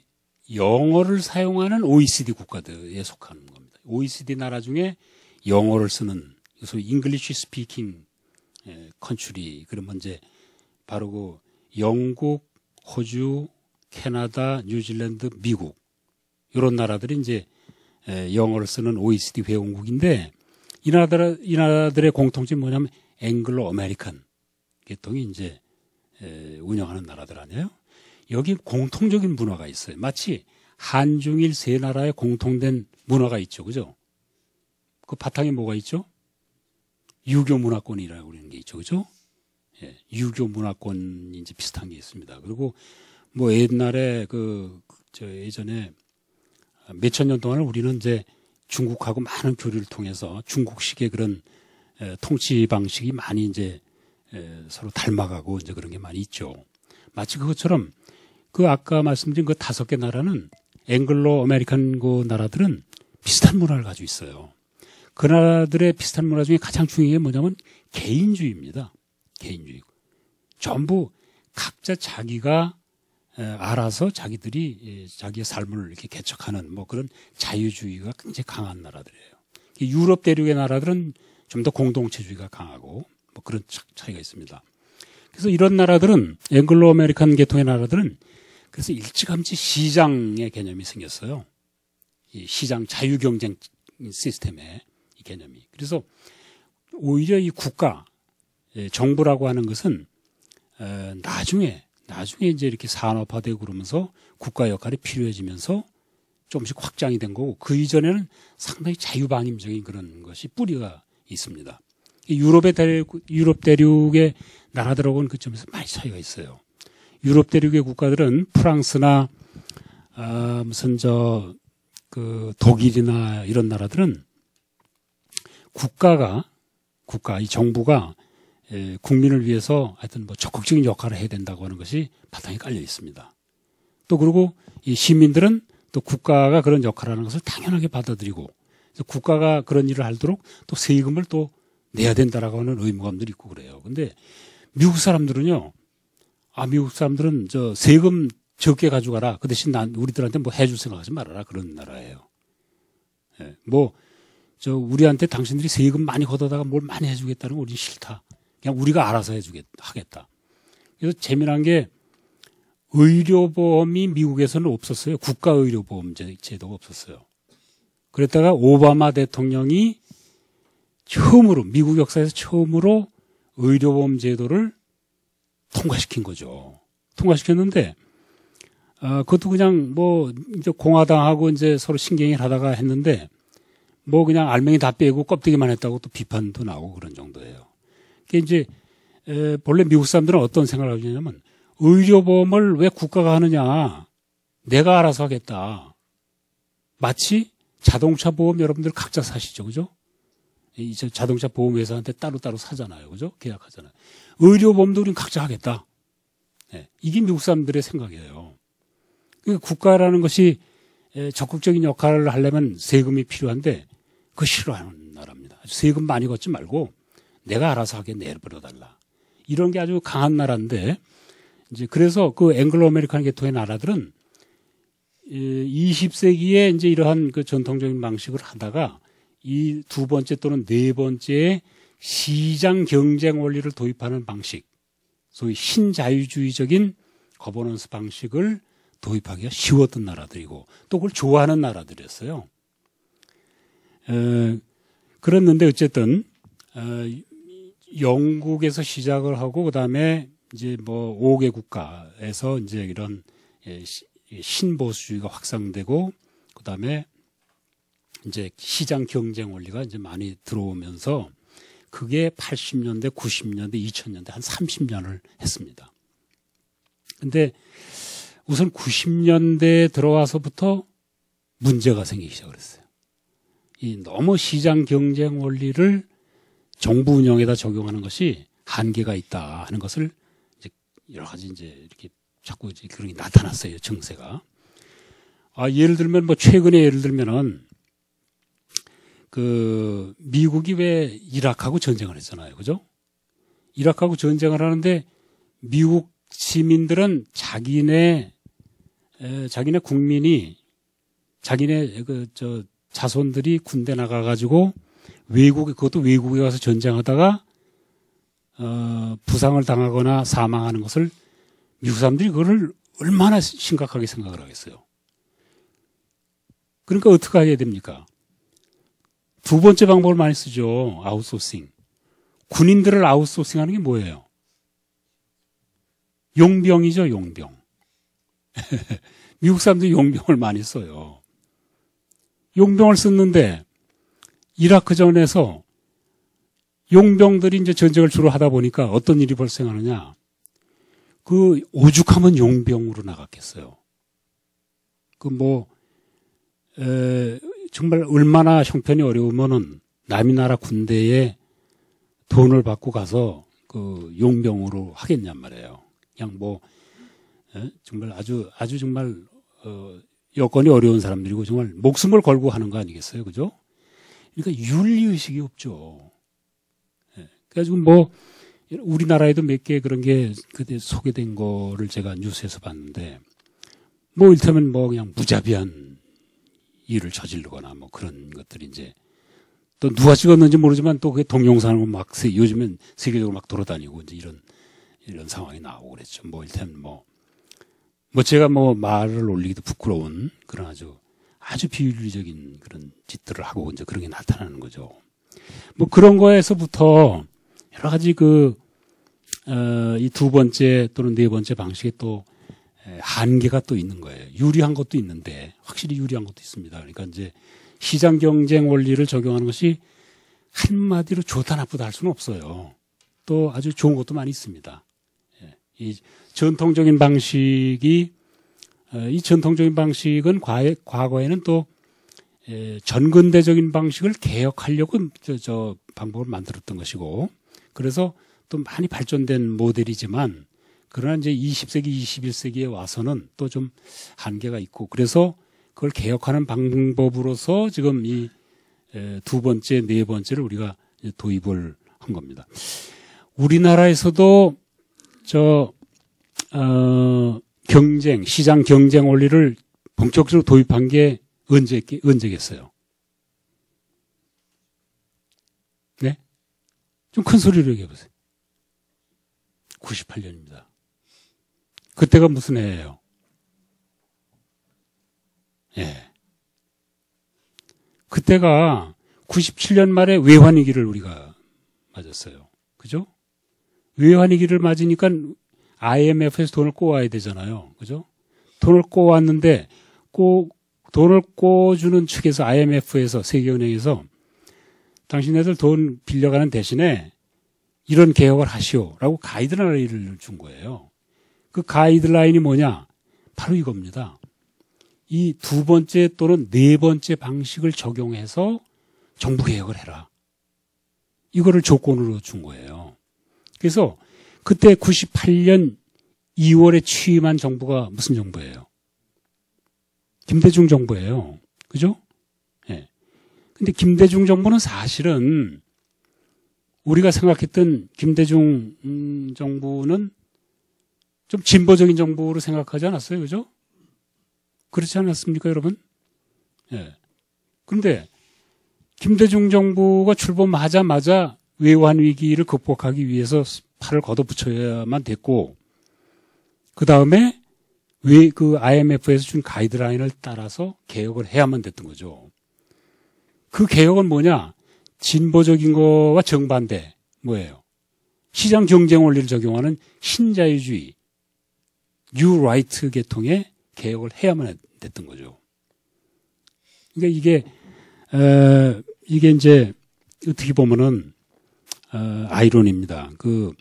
Speaker 1: 영어를 사용하는 OECD 국가들에 속하는 겁니다. OECD 나라 중에 영어를 쓰는 소위 English speaking country, 그러면 이제 바로 그 영국, 호주, 캐나다, 뉴질랜드, 미국 이런 나라들이 이제 영어를 쓰는 OECD 회원국인데 이 나라들의 공통점이 뭐냐면 앵글로 아메리칸 계통이 이제 운영하는 나라들 아니에요? 여기 공통적인 문화가 있어요. 마치 한중일 세 나라의 공통된 문화가 있죠, 그죠? 그 바탕에 뭐가 있죠? 유교 문화권이라고 그러는 게 있죠, 그죠? 예, 유교 문화권이 이제 비슷한 게 있습니다. 그리고 뭐 옛날에 예전에 몇천 년 동안 우리는 이제 중국하고 많은 교류를 통해서 중국식의 그런 통치 방식이 많이 이제 서로 닮아가고 이제 그런 게 많이 있죠. 마치 그것처럼 그 아까 말씀드린 그 5개 나라는 앵글로 아메리칸 그 나라들은 비슷한 문화를 가지고 있어요. 그 나라들의 비슷한 문화 중에 가장 중요한 게 뭐냐면 개인주의입니다. 개인주의. 전부 각자 자기가 알아서 자기들이 자기의 삶을 이렇게 개척하는 뭐 그런 자유주의가 굉장히 강한 나라들이에요. 유럽 대륙의 나라들은 좀 더 공동체주의가 강하고 뭐 그런 차이가 있습니다. 그래서 이런 나라들은 앵글로 아메리칸 계통의 나라들은 그래서 일찌감치 시장의 개념이 생겼어요. 이 시장 자유 경쟁 시스템의 이 개념이. 그래서 오히려 이 국가 정부라고 하는 것은 나중에 이제 이렇게 산업화되고 그러면서 국가 역할이 필요해지면서 조금씩 확장이 된 거고 그 이전에는 상당히 자유방임적인 그런 것이 뿌리가 있습니다. 유럽 대륙의 나라들하고는 그 점에서 많이 차이가 있어요. 유럽 대륙의 국가들은 프랑스나 독일이나 이런 나라들은 이 정부가 국민을 위해서 하여튼 뭐 적극적인 역할을 해야 된다고 하는 것이 바탕에 깔려 있습니다. 또 그리고 이 시민들은 또 국가가 그런 역할을 하는 것을 당연하게 받아들이고 그래서 국가가 그런 일을 하도록 또 세금을 또 내야 된다라고 하는 의무감들이 있고 그래요. 근데 미국 사람들은요, 미국 사람들은 저 세금 적게 가져가라. 그 대신 우리들한테 뭐 해줄 생각하지 말아라. 그런 나라예요. 예, 우리한테 당신들이 세금 많이 걷어다가 뭘 많이 해주겠다는 거 우리 싫다. 그냥 우리가 알아서 하겠다. 그래서 재미난 게 의료보험이 미국에서는 없었어요. 국가의료보험 제도가 없었어요. 그랬다가 오바마 대통령이 미국 역사에서 처음으로 의료보험 제도를 통과시킨 거죠. 통과시켰는데, 그것도 그냥 이제 공화당하고 이제 서로 신경을 하다가 했는데, 그냥 알맹이 다 빼고 껍데기만 했다고 또 비판도 나오고 그런 정도예요. 그게 이제, 본래 미국 사람들은 어떤 생각을 하고 있냐면, 의료보험을 왜 국가가 하느냐? 내가 알아서 하겠다. 마치 자동차 보험 여러분들 각자 사시죠. 그죠? 이제 자동차 보험회사한테 따로따로 사잖아요. 그죠? 계약하잖아요. 의료보험도 우린 각자 하겠다. 네, 이게 미국 사람들의 생각이에요. 국가라는 것이 적극적인 역할을 하려면 세금이 필요한데 그거 싫어하는 나라입니다. 세금 많이 걷지 말고 내가 알아서 하게 내버려달라. 이런 게 아주 강한 나라인데 이제 그래서 그 앵글로 아메리칸 계통의 나라들은 20세기에 이제 이러한 그 전통적인 방식을 하다가 이 두 번째 또는 네 번째에 시장 경쟁 원리를 도입하는 방식, 소위 신자유주의적인 거버넌스 방식을 도입하기가 쉬웠던 나라들이고 또 그걸 좋아하는 나라들이었어요. 그랬는데 어쨌든 영국에서 시작을 하고 그다음에 이제 5개 국가에서 이제 이런 신보수주의가 확산되고 그다음에 이제 시장 경쟁 원리가 이제 많이 들어오면서 그게 80년대, 90년대, 2000년대 한 30년을 했습니다. 근데 우선 90년대에 들어와서부터 문제가 생기기 시작을 했어요. 이 너무 시장 경쟁 원리를 정부 운영에다 적용하는 것이 한계가 있다 하는 것을 이제 여러 가지 이제 이렇게 자꾸 이제 그런 게 나타났어요. 증세가. 예를 들면 최근에 예를 들면은 미국이 왜 이라크하고 전쟁을 했잖아요. 그죠? 이라크하고 전쟁을 하는데 미국 시민들은 자기네 자기네 국민이 자기네 자손들이 군대 나가가지고 그것도 외국에 가서 전쟁하다가 부상을 당하거나 사망하는 것을 미국 사람들이 그거를 얼마나 심각하게 생각을 하겠어요. 그러니까 어떻게 해야 됩니까? 두 번째 방법을 많이 쓰죠. 아웃소싱. 군인들을 아웃소싱하는 게 뭐예요? 용병이죠, 용병. 미국 사람들이 용병을 많이 써요. 용병을 썼는데 이라크전에서 용병들이 이제 전쟁을 주로 하다 보니까 어떤 일이 발생하느냐. 그 오죽하면 용병으로 나갔겠어요. 정말 얼마나 형편이 어려우면은 남의 나라 군대에 돈을 받고 가서 그 용병으로 하겠냔 말이에요. 그냥 정말 아주 정말 여건이 어려운 사람들이고 정말 목숨을 걸고 하는 거 아니겠어요, 그죠? 그러니까 윤리의식이 없죠. 그래가지고 우리나라에도 몇 개 그런 게 그때 소개된 거를 제가 뉴스에서 봤는데, 이를테면 그냥 무자비한 일을 저지르거나 그런 것들이 이제 또 누가 찍었는지 모르지만 또 그게 동영상으로 요즘엔 세계적으로 막 돌아다니고 이제 이런 상황이 나오고 그랬죠. 이를테면 제가 말을 올리기도 부끄러운 그런 아주 비윤리적인 그런 짓들을 하고 이제 그런 게 나타나는 거죠. 그런 거에서부터 여러 가지 이 두 번째 또는 네 번째 방식에 또 한계가 또 있는 거예요. 유리한 것도 있는데, 확실히 유리한 것도 있습니다. 그러니까 이제 시장 경쟁 원리를 적용하는 것이 한마디로 좋다 나쁘다 할 수는 없어요. 또 아주 좋은 것도 많이 있습니다. 이 전통적인 방식은 과거에는 또 전근대적인 방식을 개혁하려고 방법을 만들었던 것이고, 그래서 또 많이 발전된 모델이지만, 그러나 이제 20세기, 21세기에 와서는 또 좀 한계가 있고, 그래서 그걸 개혁하는 방법으로서 지금 이 두 번째, 네 번째를 우리가 도입을 한 겁니다. 우리나라에서도 시장 경쟁 원리를 본격적으로 도입한 게 언제겠어요? 네? 좀 큰 소리로 얘기해 보세요. 98년입니다. 그때가 무슨 해예요? 예. 그때가 97년 말에 외환위기를 우리가 맞았어요. 그죠? 외환위기를 맞으니까 IMF에서 돈을 꼬아야 되잖아요. 그죠? 돈을 꼬았는데, 돈을 꼬주는 측에서 IMF에서, 세계은행에서 당신네들 돈 빌려가는 대신에 이런 개혁을 하시오라고 가이드라인을 준 거예요. 그 가이드라인이 뭐냐? 바로 이겁니다. 이 두 번째 또는 네 번째 방식을 적용해서 정부 개혁을 해라. 이거를 조건으로 준 거예요. 그래서 그때 98년 2월에 취임한 정부가 무슨 정부예요? 김대중 정부예요. 그죠? 예. 근데 김대중 정부는 사실은 우리가 생각했던 김대중 정부는 좀 진보적인 정부로 생각하지 않았어요? 그죠? 그렇지 않았습니까, 여러분? 예. 그런데 김대중 정부가 출범하자마자 외환 위기를 극복하기 위해서 팔을 걷어붙여야만 됐고, 그 다음에 그 IMF에서 준 가이드라인을 따라서 개혁을 해야만 됐던 거죠. 그 개혁은 뭐냐? 진보적인 거와 정반대. 뭐예요? 시장 경쟁 원리를 적용하는 신자유주의, 뉴 라이트 계통의 개혁을 해야만 됐던 거죠. 그러니까 이게 이제 어떻게 보면은 아이러니입니다.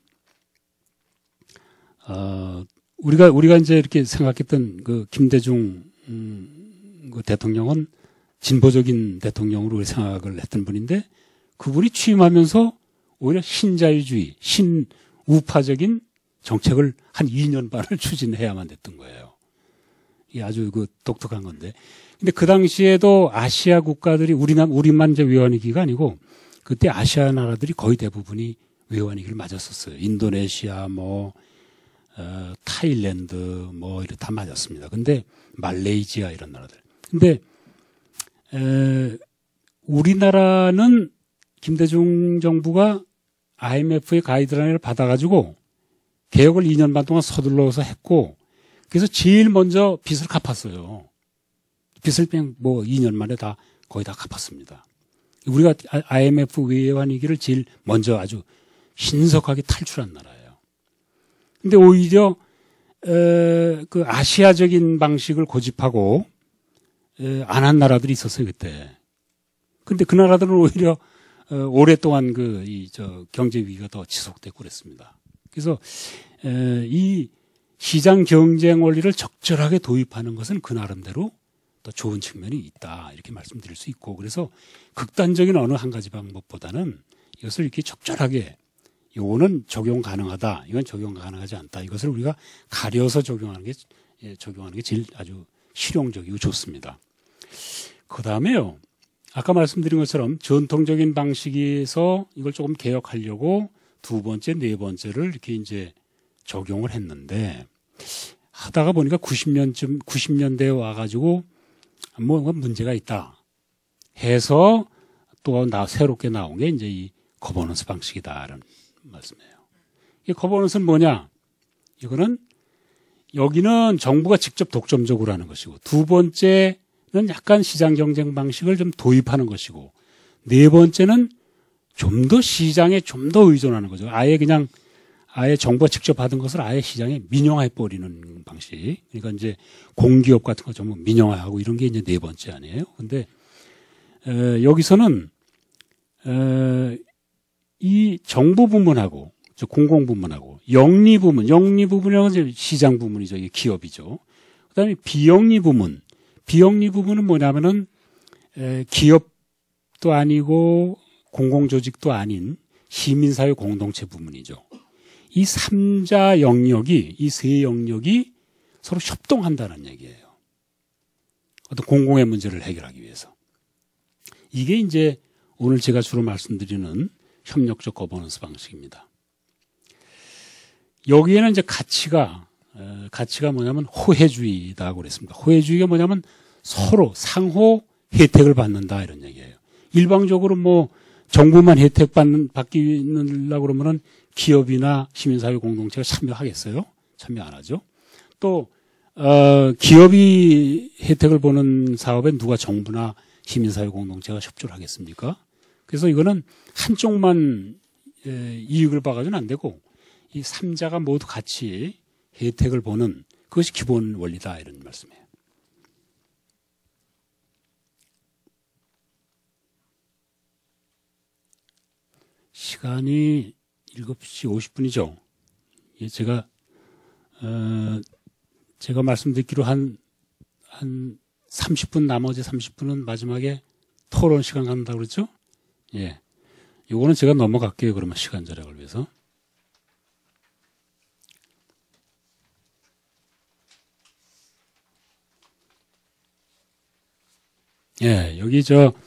Speaker 1: 우리가 이제 이렇게 생각했던 그 김대중 그 대통령은 진보적인 대통령으로 생각을 했던 분인데, 그분이 취임하면서 오히려 신자유주의, 신우파적인 정책을 한 2년 반을 추진해야만 됐던 거예요. 이게 아주 독특한 건데. 근데 그 당시에도 아시아 국가들이 우리만 이제 외환위기가 아니고, 그때 아시아 나라들이 거의 대부분이 외환위기를 맞았었어요. 인도네시아, 타일랜드 뭐 이렇게 다 맞았습니다. 근데 말레이시아 이런 나라들. 근데 우리나라는 김대중 정부가 IMF의 가이드라인을 받아가지고 개혁을 2년 반 동안 서둘러서 했고, 그래서 제일 먼저 빚을 갚았어요. 빚을 뭐 2년 만에 다 거의 다 갚았습니다. 우리가 IMF 외환 위기를 제일 먼저 아주 신속하게 탈출한 나라예요. 근데 오히려 그 아시아적인 방식을 고집하고 안 한 나라들이 있었어요, 그때. 근데 그 나라들은 오히려 오랫동안 경제 위기가 더 지속되고 그랬습니다. 그래서 이 시장 경쟁 원리를 적절하게 도입하는 것은 그 나름대로 더 좋은 측면이 있다, 이렇게 말씀드릴 수 있고, 그래서 극단적인 어느 한 가지 방법보다는 이것을 이렇게 적절하게, 이거는 적용 가능하다, 이건 적용 가능하지 않다, 이것을 우리가 가려서 적용하는 게 제일 아주 실용적이고 좋습니다. 그 다음에요, 아까 말씀드린 것처럼 전통적인 방식에서 이걸 조금 개혁하려고 두 번째, 네 번째를 이렇게 이제 적용을 했는데, 하다가 보니까 90년대에 와가지고 뭔가 문제가 있다 해서 또 새롭게 나온 게 이제 이 거버넌스 방식이다라는 말씀이에요. 이 거버넌스는 뭐냐? 이거는 여기는 정부가 직접 독점적으로 하는 것이고, 두 번째는 약간 시장 경쟁 방식을 좀 도입하는 것이고, 네 번째는 좀 더 시장에 좀 더 의존하는 거죠. 아예 정부가 직접 받은 것을 아예 시장에 민영화해 버리는 방식. 그러니까 이제 공기업 같은 거 전부 민영화하고 이런 게 이제 네 번째 아니에요. 근데 여기서는 이 정부 부문하고 공공 부문하고 영리 부분이라고 이제 시장 부문이죠. 이게 기업이죠. 그다음에 비영리 부문은 뭐냐면은 기업도 아니고 공공조직도 아닌 시민사회 공동체 부문이죠. 이 3자 영역이, 이 세 영역이 서로 협동한다는 얘기예요. 어떤 공공의 문제를 해결하기 위해서. 이게 이제 오늘 제가 주로 말씀드리는 협력적 거버넌스 방식입니다. 여기에는 이제 가치가 뭐냐면 호혜주의다고 그랬습니다. 호혜주의가 뭐냐면 서로 상호 혜택을 받는다, 이런 얘기예요. 일방적으로 뭐 정부만 혜택 받기려고 그러면은 기업이나 시민사회 공동체가 참여하겠어요? 참여 안 하죠. 또 기업이 혜택을 보는 사업에 누가 정부나 시민사회 공동체가 협조를 하겠습니까? 그래서 이거는 한쪽만 이익을 봐가지고는 안 되고 이 3자가 모두 같이 혜택을 보는, 그것이 기본 원리다, 이런 말씀이에요. 시간이 7시 50분이죠. 제가 말씀드리기로 한 30분, 나머지 30분은 마지막에 토론 시간 갖는다고 그랬죠? 예. 요거는 제가 넘어갈게요. 그러면 시간 절약을 위해서. 예, 여기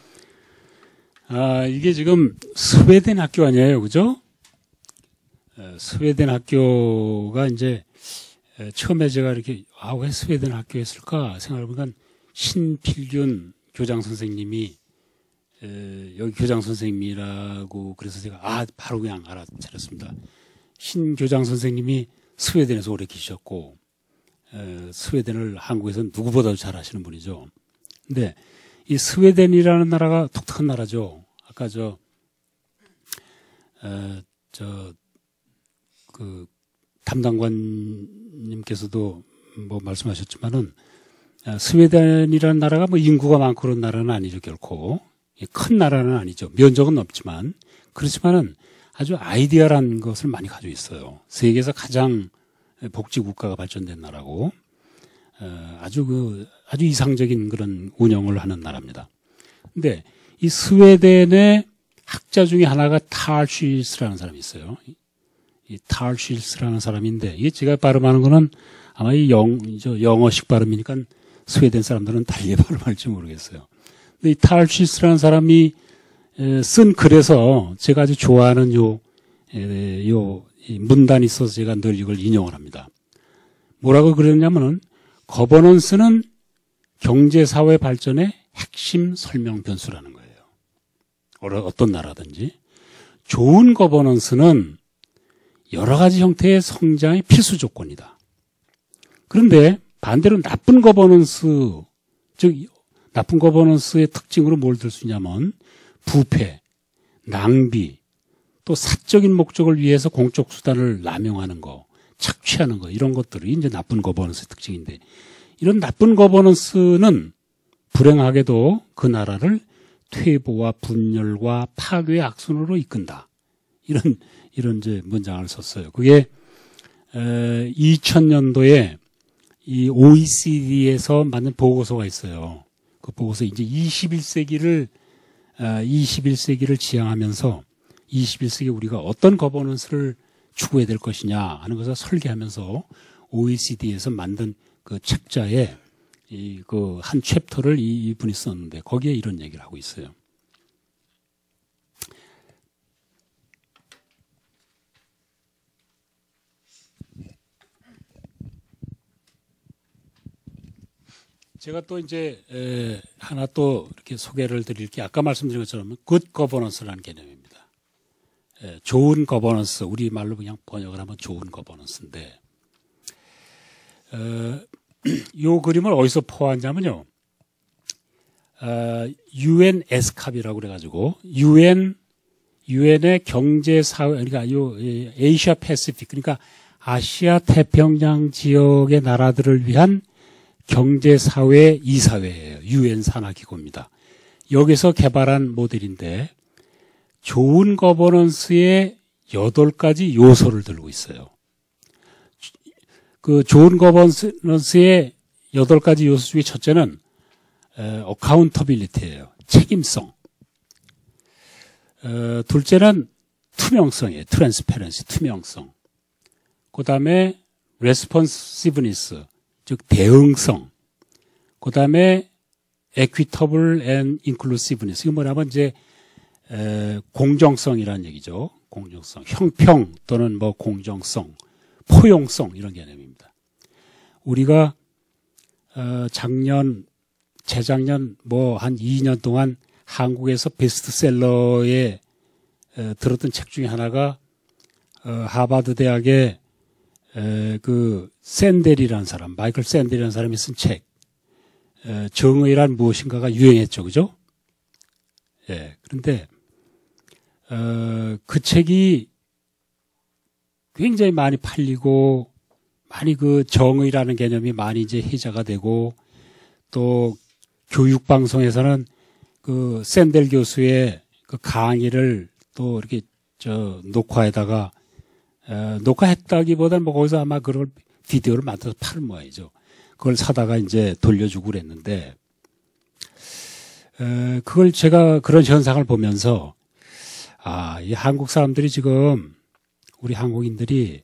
Speaker 1: 이게 지금 스웨덴 학교 아니에요. 그죠? 스웨덴 학교가 이제 처음에 제가 이렇게 왜 스웨덴 학교에 했을까 생각해보니까 신필균 교장 선생님이 여기 교장 선생님이라고 그래서 제가 바로 그냥 알아차렸습니다. 신 교장 선생님이 스웨덴에서 오래 계셨고 스웨덴을 한국에서 누구보다도 잘 아시는 분이죠. 근데 이 스웨덴이라는 나라가 독특한 나라죠. 아까 그 담당관님께서도 뭐 말씀하셨지만은 스웨덴이라는 나라가 뭐 인구가 많고 그런 나라는 아니죠, 결코. 큰 나라는 아니죠. 면적은 넓지만. 그렇지만은 아주 아이디어란 것을 많이 가지고 있어요. 세계에서 가장 복지 국가가 발전된 나라고, 아주 이상적인 그런 운영을 하는 나라입니다. 근데 이 스웨덴의 학자 중에 하나가 탈쉬스라는 사람이 있어요. 이 탈쉬스라는 사람인데, 이게 제가 발음하는 거는 아마 이 영어식 발음이니까 스웨덴 사람들은 달리 발음할지 모르겠어요. 근데 이 탈쉬스라는 사람이 쓴 글에서 제가 아주 좋아하는 이 문단이 있어서 제가 늘 이걸 인용을 합니다. 뭐라고 그랬냐면은 거버넌스는 경제사회 발전의 핵심 설명 변수라는 거예요. 어떤 나라든지. 좋은 거버넌스는 여러 가지 형태의 성장의 필수 조건이다. 그런데 반대로 나쁜 거버넌스, 즉 나쁜 거버넌스의 특징으로 뭘 들 수 있냐면 부패, 낭비, 또 사적인 목적을 위해서 공적 수단을 남용하는 거, 착취하는 거 이런 것들이 이제 나쁜 거버넌스의 특징인데 이런 나쁜 거버넌스는 불행하게도 그 나라를 퇴보와 분열과 파괴의 악순으로 이끈다. 이런 이제 문장을 썼어요. 그게 2000년도에 이 OECD에서 만든 보고서가 있어요. 그 보고서 이제 21세기를 지향하면서 21세기 우리가 어떤 거버넌스를 추구해야 될 것이냐 하는 것을 설계하면서 OECD에서 만든 그 책자에 그 한 챕터를 이분이 썼는데 거기에 이런 얘기를 하고 있어요. 제가 또 이제 하나 또 이렇게 소개를 드릴 게 아까 말씀드린 것처럼 굿 거버넌스라는 개념입니다. 좋은 거버넌스, 우리 말로 그냥 번역을 하면 좋은 거버넌스인데 이 그림을 어디서 포함하냐면요. UN 에스캅이라고 그래가지고 UN의 경제사회, 그러니까 아시아 패시픽, 그러니까 아시아 태평양 지역의 나라들을 위한 경제사회 이사회예요. UN 산하기구입니다. 여기서 개발한 모델인데 좋은 거버넌스의 8가지 요소를 들고 있어요. 그 좋은 거버넌스의 8가지 요소 중에 첫째는 어카운터빌리티예요. 책임성. 둘째는 투명성이에요. 트랜스페런시, 투명성. 그 다음에 레스폰시브니스, 즉 대응성. 그 다음에 equitable and inclusiveness. 이거 뭐냐면 이제 공정성이라는 얘기죠. 공정성, 형평 또는 뭐 공정성, 포용성 이런 개념입니다. 우리가 재작년 뭐 한 2년 동안 한국에서 베스트셀러에 들었던 책 중에 하나가 하버드 대학의 그 샌델이라는 사람, 마이클 샌델이라는 사람이 쓴 책, 정의란 무엇인가가 유행했죠, 그죠? 예. 그런데 그 책이 굉장히 많이 팔리고 많이 그 정의라는 개념이 많이 이제 회자가 되고 또 교육 방송에서는 그 샌델 교수의 그 강의를 또 이렇게 녹화에다가 녹화했다기보다는 뭐 거기서 아마 그걸 비디오를 만들어서 파는 모양이죠. 그걸 사다가 이제 돌려주고 그랬는데 그걸 제가 그런 현상을 보면서 이 한국 사람들이 지금 우리 한국인들이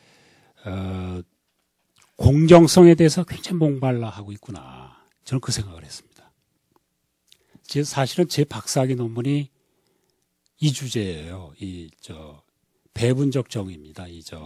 Speaker 1: 공정성에 대해서 굉장히 목말라 하고 있구나. 저는 그 생각을 했습니다. 사실은 제 박사학위 논문이 이 주제예요. 배분적 정의입니다.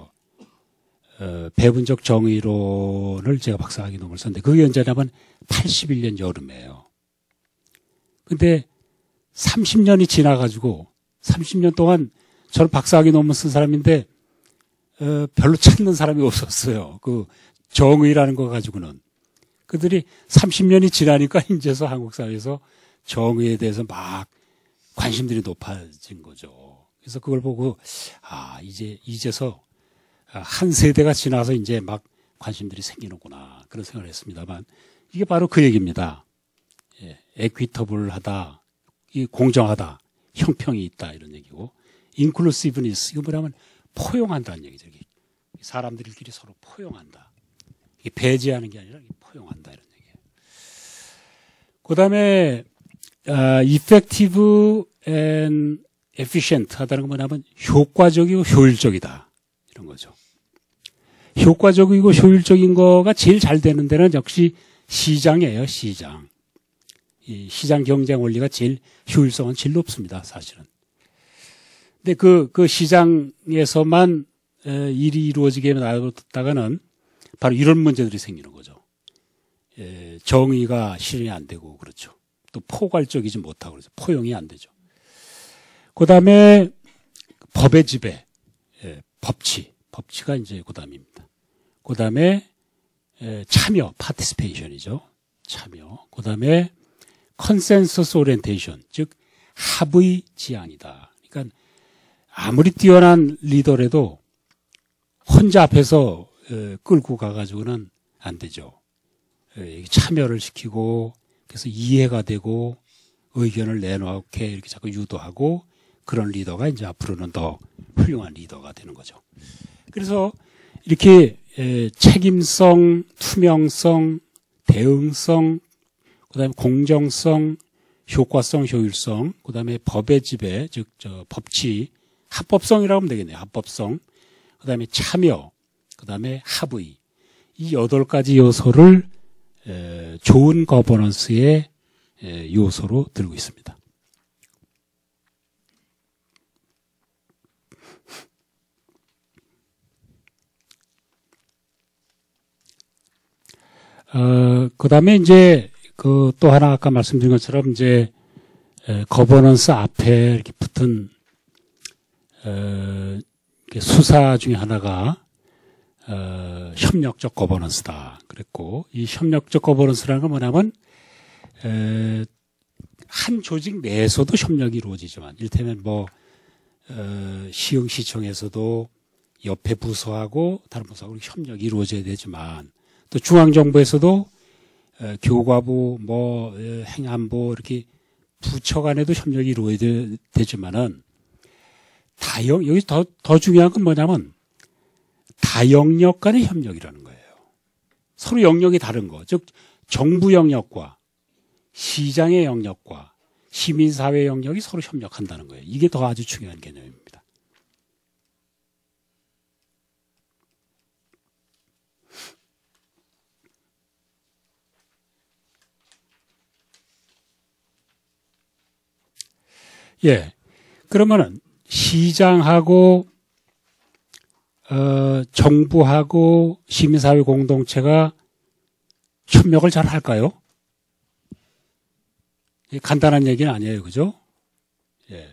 Speaker 1: 배분적 정의론을 제가 박사학위 논문을 썼는데 그게 언제냐면 81년 여름이에요. 근데 30년이 지나가지고 30년 동안 저는 박사학위 논문 쓴 사람인데 별로 찾는 사람이 없었어요. 그 정의라는 거 가지고는. 그들이 30년이 지나니까 이제서 한국 사회에서 정의에 대해서 막 관심들이 높아진 거죠. 그래서 그걸 보고 이제서 한 세대가 지나서 이제 막 관심들이 생기는구나 그런 생각을 했습니다만 이게 바로 그 얘기입니다. 에퀴터블하다, 공정하다, 형평이 있다 이런 얘기고 인클루시브니스 이거 뭐냐면 포용한다는 얘기죠. 사람들끼리 서로 포용한다. 이게 배제하는 게 아니라 포용한다 이런 얘기예요. 그다음에 effective and efficient 하다는 건 뭐냐면 효과적이고 효율적이다 이런 거죠. 효과적이고 효율적인 거가 제일 잘 되는 데는 역시 시장이에요. 시장. 이 시장 경쟁 원리가 제일 효율성은 제일 높습니다. 사실은. 근데 그 시장에서만 일이 이루어지게 놔뒀다가는 바로 이런 문제들이 생기는 거죠. 정의가 실현이 안 되고 그렇죠. 또 포괄적이지 못하고 그래서 포용이 안 되죠. 그다음에 법의 지배, 법치가 이제 그다음입니다. 그다음에 참여, 파티시페이션이죠. 참여. 그다음에 컨센서스 오리엔테이션, 즉 합의 지향이다. 그러니까 아무리 뛰어난 리더라도 혼자 앞에서 끌고 가가지고는 안 되죠. 참여를 시키고 그래서 이해가 되고 의견을 내놓게 이렇게 자꾸 유도하고 그런 리더가 이제 앞으로는 더 훌륭한 리더가 되는 거죠. 그래서 이렇게 책임성, 투명성, 대응성, 그다음에 공정성, 효과성, 효율성, 그다음에 법의 지배, 즉 법치, 합법성이라고 하면 되겠네요. 합법성, 그다음에 참여, 그다음에 합의, 이 8가지 요소를 좋은 거버넌스의 요소로 들고 있습니다. 그다음에 이제 또 하나 아까 말씀드린 것처럼 이제 거버넌스 앞에 이렇게 붙은 수사 중에 하나가 협력적 거버넌스다 그랬고, 이 협력적 거버넌스라는 건 뭐냐면 한 조직 내에서도 협력이 이루어지지만, 이를테면 뭐 시흥시청에서도 옆에 부서하고 다른 부서하고 협력이 이루어져야 되지만, 또 중앙정부에서도 교과부, 뭐 행안부 이렇게 부처 간에도 협력이 이루어져야 되지만은 여기 더 중요한 건 뭐냐면 다영역 간의 협력이라는 거예요. 서로 영역이 다른 거. 즉 정부 영역과 시장의 영역과 시민사회 영역이 서로 협력한다는 거예요. 이게 더 아주 중요한 개념입니다. 예. 그러면은 시장하고 정부하고 시민사회 공동체가 협력을 잘 할까요? 간단한 얘기는 아니에요. 그죠? 예.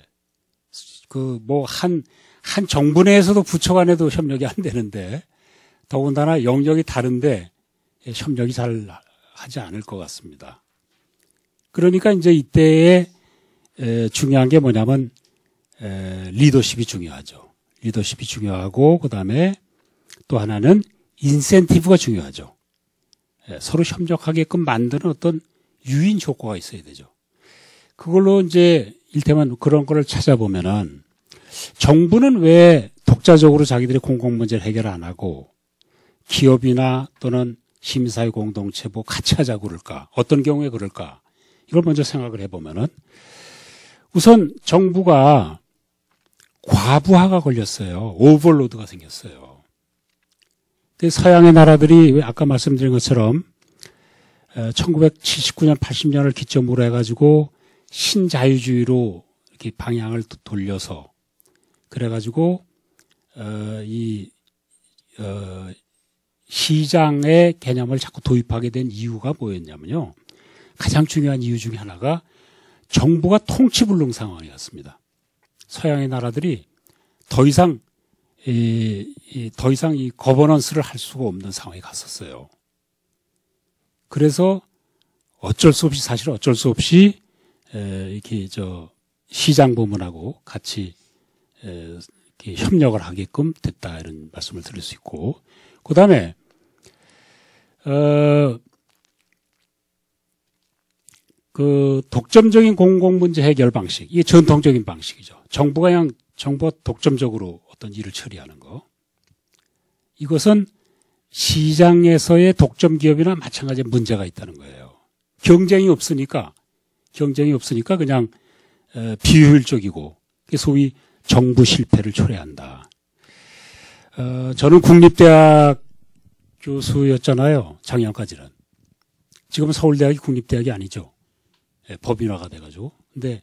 Speaker 1: 한 정부 내에서도 부처 간에도 협력이 안 되는데, 더군다나 영역이 다른데 협력이 잘 하지 않을 것 같습니다. 그러니까 이제 이때에 중요한 게 뭐냐면 리더십이 중요하죠. 리더십이 중요하고, 그다음에 또 하나는 인센티브가 중요하죠. 서로 협력하게끔 만드는 어떤 유인 효과가 있어야 되죠. 그걸로 이제 일테면 그런 거를 찾아보면은 정부는 왜 독자적으로 자기들이 공공문제를 해결 안 하고 기업이나 또는 시민사회 공동체 뭐 같이 하자고 그럴까? 어떤 경우에 그럴까? 이걸 먼저 생각을 해보면은, 우선 정부가 과부하가 걸렸어요. 오버로드가 생겼어요. 서양의 나라들이 아까 말씀드린 것처럼 1979년, 80년을 기점으로 해가지고 신자유주의로 이렇게 방향을 돌려서, 그래가지고 시장의 개념을 자꾸 도입하게 된 이유가 뭐였냐면요. 가장 중요한 이유 중에 하나가 정부가 통치불능 상황이었습니다. 서양의 나라들이 더 이상 이 거버넌스를 할 수가 없는 상황에 갔었어요. 그래서 사실 어쩔 수 없이 이렇게 시장 부문하고 같이 이렇게 협력을 하게끔 됐다, 이런 말씀을 드릴 수 있고, 그다음에 독점적인 공공문제 해결 방식, 이게 전통적인 방식이죠. 정부가 독점적으로 어떤 일을 처리하는 거. 이것은 시장에서의 독점 기업이나 마찬가지의 문제가 있다는 거예요. 경쟁이 없으니까 그냥 비효율적이고, 소위 정부 실패를 초래한다. 저는 국립대학 교수였잖아요. 작년까지는. 지금은 서울대학이 국립대학이 아니죠. 법인화가 돼가지고. 근데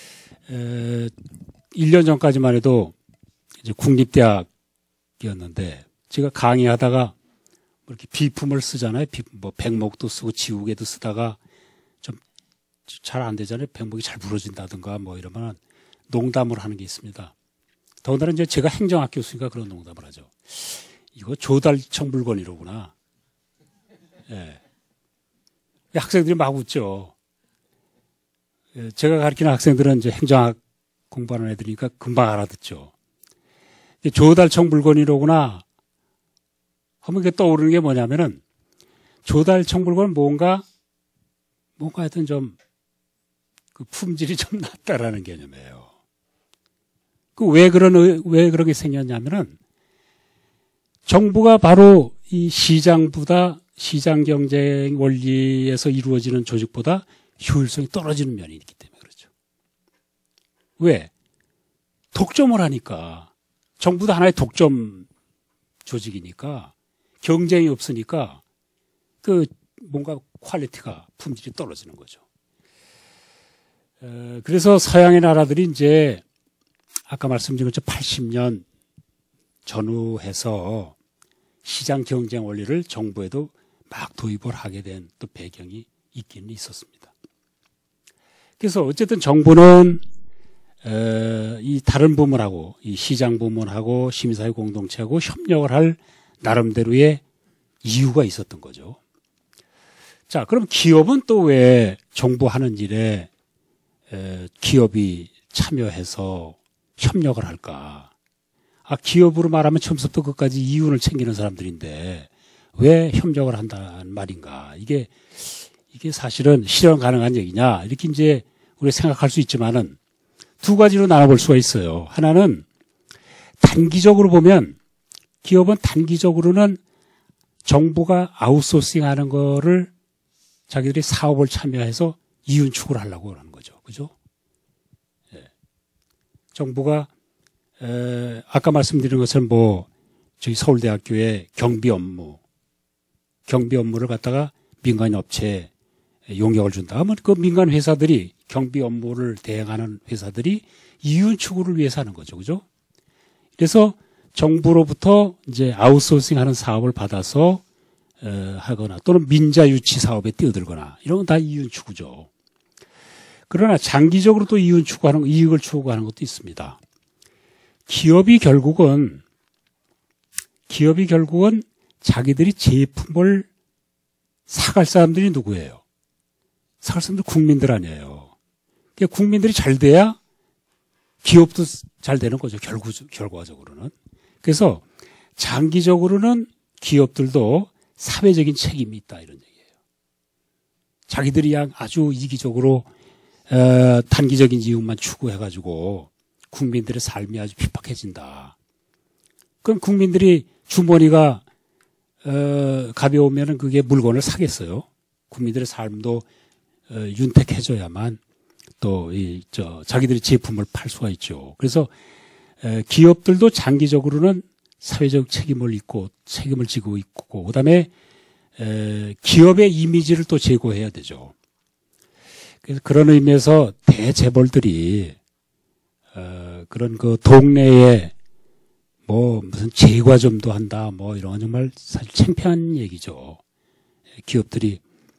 Speaker 1: 1년 전까지만 해도 이제 국립대학이었는데, 제가 강의하다가 그렇게 비품을 쓰잖아요. 뭐 백목도 쓰고 지우개도 쓰다가 좀 잘 안 되잖아요. 백목이 잘 부러진다든가 뭐 이러면 농담을 하는 게 있습니다. 더군다나 이제 제가 행정학 교수니까 그런 농담을 하죠. 이거 조달청 물건이로구나. 예. 학생들이 막 웃죠. 예, 제가 가르치는 학생들은 이제 행정학 공부하는 애들이니까 금방 알아듣죠. 조달청 물건이로구나 하면 이게 떠오르는 게 뭐냐면은 조달청 물건은 뭔가 하여튼 좀 그 품질이 좀 낮다라는 개념이에요. 왜 그렇게 생겼냐면은 정부가 바로 이 시장보다 시장 경쟁 원리에서 이루어지는 조직보다 효율성이 떨어지는 면이 있기 때문에 그렇죠. 왜? 독점을 하니까. 정부도 하나의 독점 조직이니까 경쟁이 없으니까 그 뭔가 퀄리티가 품질이 떨어지는 거죠. 그래서 서양의 나라들이 이제 아까 말씀드린 것처럼 80년 전후해서 시장 경쟁 원리를 정부에도 막 도입을 하게 된 또 배경이 있기는 있었습니다. 그래서 어쨌든 정부는 이 다른 부문하고 이 시장 부문하고 시민사회 공동체하고 협력을 할 나름대로의 이유가 있었던 거죠. 자, 그럼 기업은 또 왜 정부 하는 일에 기업이 참여해서 협력을 할까? 기업으로 말하면 처음부터 끝까지 이윤을 챙기는 사람들인데 왜 협력을 한다는 말인가? 이게 사실은 실현 가능한 얘기냐? 이렇게 이제 우리가 생각할 수 있지만은 두 가지로 나눠볼 수가 있어요. 하나는 단기적으로 보면 기업은 단기적으로는 정부가 아웃소싱 하는 거를 자기들이 사업을 참여해서 이윤 추구를 하려고 하는 거죠. 그죠? 예. 정부가 아까 말씀드린 것처럼 저희 서울대학교의 경비 업무를 갖다가 민간 업체에 용역을 준다 하면 그 민간 회사들이 경비 업무를 대행하는 회사들이 이윤 추구를 위해서 하는 거죠. 그죠? 그래서 정부로부터 이제 아웃소싱 하는 사업을 받아서 하거나 또는 민자 유치 사업에 뛰어들거나 이런 건 다 이윤 추구죠. 그러나 장기적으로 또 이익을 추구하는 것도 있습니다. 기업이 결국은 자기들이 제품을 사갈 사람들이 누구예요? 사갈 사람들 국민들 아니에요. 그러니까 국민들이 잘 돼야 기업도 잘 되는 거죠. 결과적으로는. 그래서 장기적으로는 기업들도 사회적인 책임이 있다 이런 얘기예요. 자기들이 아주 이기적으로 단기적인 이익만 추구해가지고 국민들의 삶이 아주 핍박해진다. 그럼 국민들이 주머니가 가벼우면은 그게 물건을 사겠어요. 국민들의 삶도 윤택해져야만 또 자기들이 제품을 팔 수가 있죠. 그래서 기업들도 장기적으로는 사회적 책임을 지고 있고, 그다음에 기업의 이미지를 또 제고해야 되죠. 그래서 그런 의미에서 대재벌들이 그런 그 동네에 무슨 제과점도 한다 이런 건 정말 사실 창피한 얘기죠. 기업들이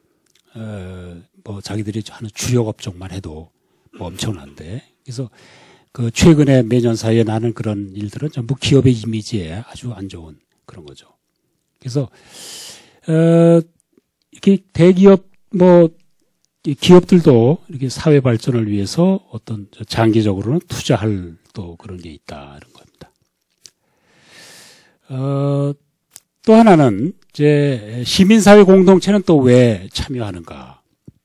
Speaker 1: 자기들이 하는 주력 업종만 해도 엄청난데, 그래서 그 최근에 매년 사이에 나는 그런 일들은 전부 기업의 이미지에 아주 안 좋은 그런 거죠. 그래서 이렇게 대기업 기업들도 이렇게 사회 발전을 위해서 어떤 장기적으로는 투자할 또 그런 게 있다 이런 겁니다. 또 하나는 이제 시민사회 공동체는 또 왜 참여하는가?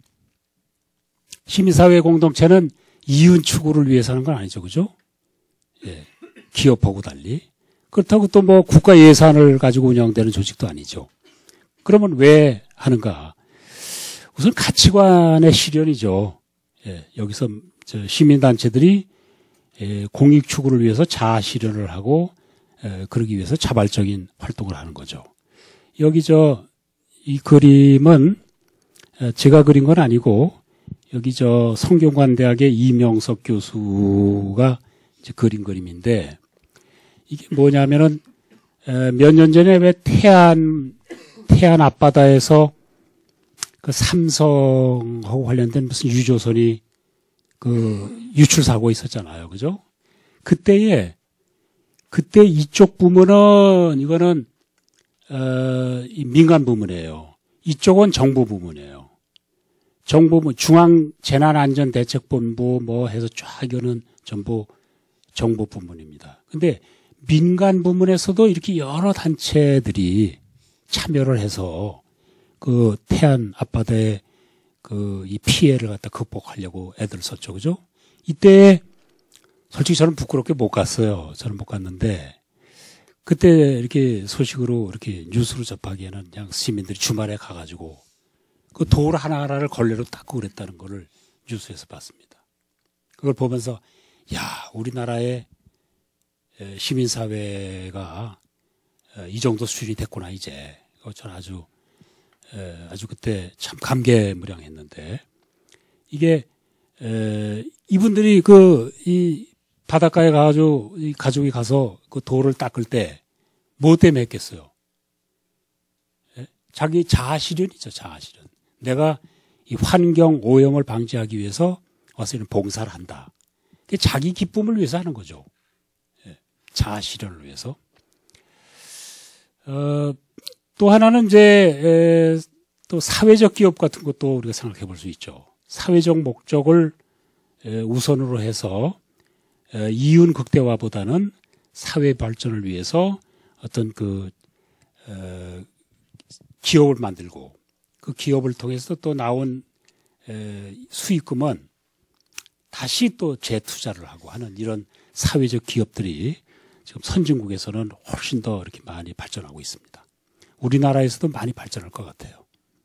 Speaker 1: 시민사회 공동체는 이윤 추구를 위해서 하는 건 아니죠, 그죠? 예, 기업하고 달리. 그렇다고 또 국가 예산을 가지고 운영되는 조직도 아니죠. 그러면 왜 하는가? 우선 가치관의 실현이죠. 예, 여기서 시민단체들이 공익 추구를 위해서 자아 실현을 하고 그러기 위해서 자발적인 활동을 하는 거죠. 여기 이 그림은 제가 그린 건 아니고 여기 성균관대학의 이명석 교수가 이제 그린 그림인데, 이게 뭐냐면은 몇 년 전에 왜 태안 태안 앞바다에서 그 삼성하고 관련된 무슨 유조선이 그 유출 사고 있었잖아요. 그죠? 그때 이쪽 부문은 이거는 이 민간 부문이에요. 이쪽은 정부 부문이에요. 정부 중앙재난안전대책본부 뭐 해서 쫙 이거는 전부 정부 부문입니다. 근데 민간 부문에서도 이렇게 여러 단체들이 참여를 해서 그 태안 앞바다의 그 이 피해를 갖다 극복하려고 애들 썼죠. 그죠? 이때 솔직히 저는 부끄럽게 못 갔어요. 저는 못 갔는데 그때 이렇게 소식으로 이렇게 뉴스로 접하기에는 그냥 시민들이 주말에 가가지고 그 돌 하나하나를 걸레로 닦고 그랬다는 거를 뉴스에서 봤습니다. 그걸 보면서 야, 우리나라의 시민사회가 이 정도 수준이 됐구나 이제. 저는 아주 그때 참 감개무량했는데 이게 이분들이 이 바닷가에 가가지고 이 가족이 가서 그 돌을 닦을 때 뭐 때문에 했겠어요? 자기 자아실현이죠, 자아실현. 내가 이 환경 오염을 방지하기 위해서 와서 이런 봉사를 한다. 그게 자기 기쁨을 위해서 하는 거죠. 자아실현을 위해서. 또 하나는 이제 또 사회적 기업 같은 것도 우리가 생각해 볼 수 있죠. 사회적 목적을 우선으로 해서 이윤 극대화보다는 사회 발전을 위해서 어떤 기업을 만들고 그 기업을 통해서 또 나온 수익금은 다시 또 재투자를 하고 하는 이런 사회적 기업들이 지금 선진국에서는 훨씬 더 이렇게 많이 발전하고 있습니다. 우리나라에서도 많이 발전할 것 같아요.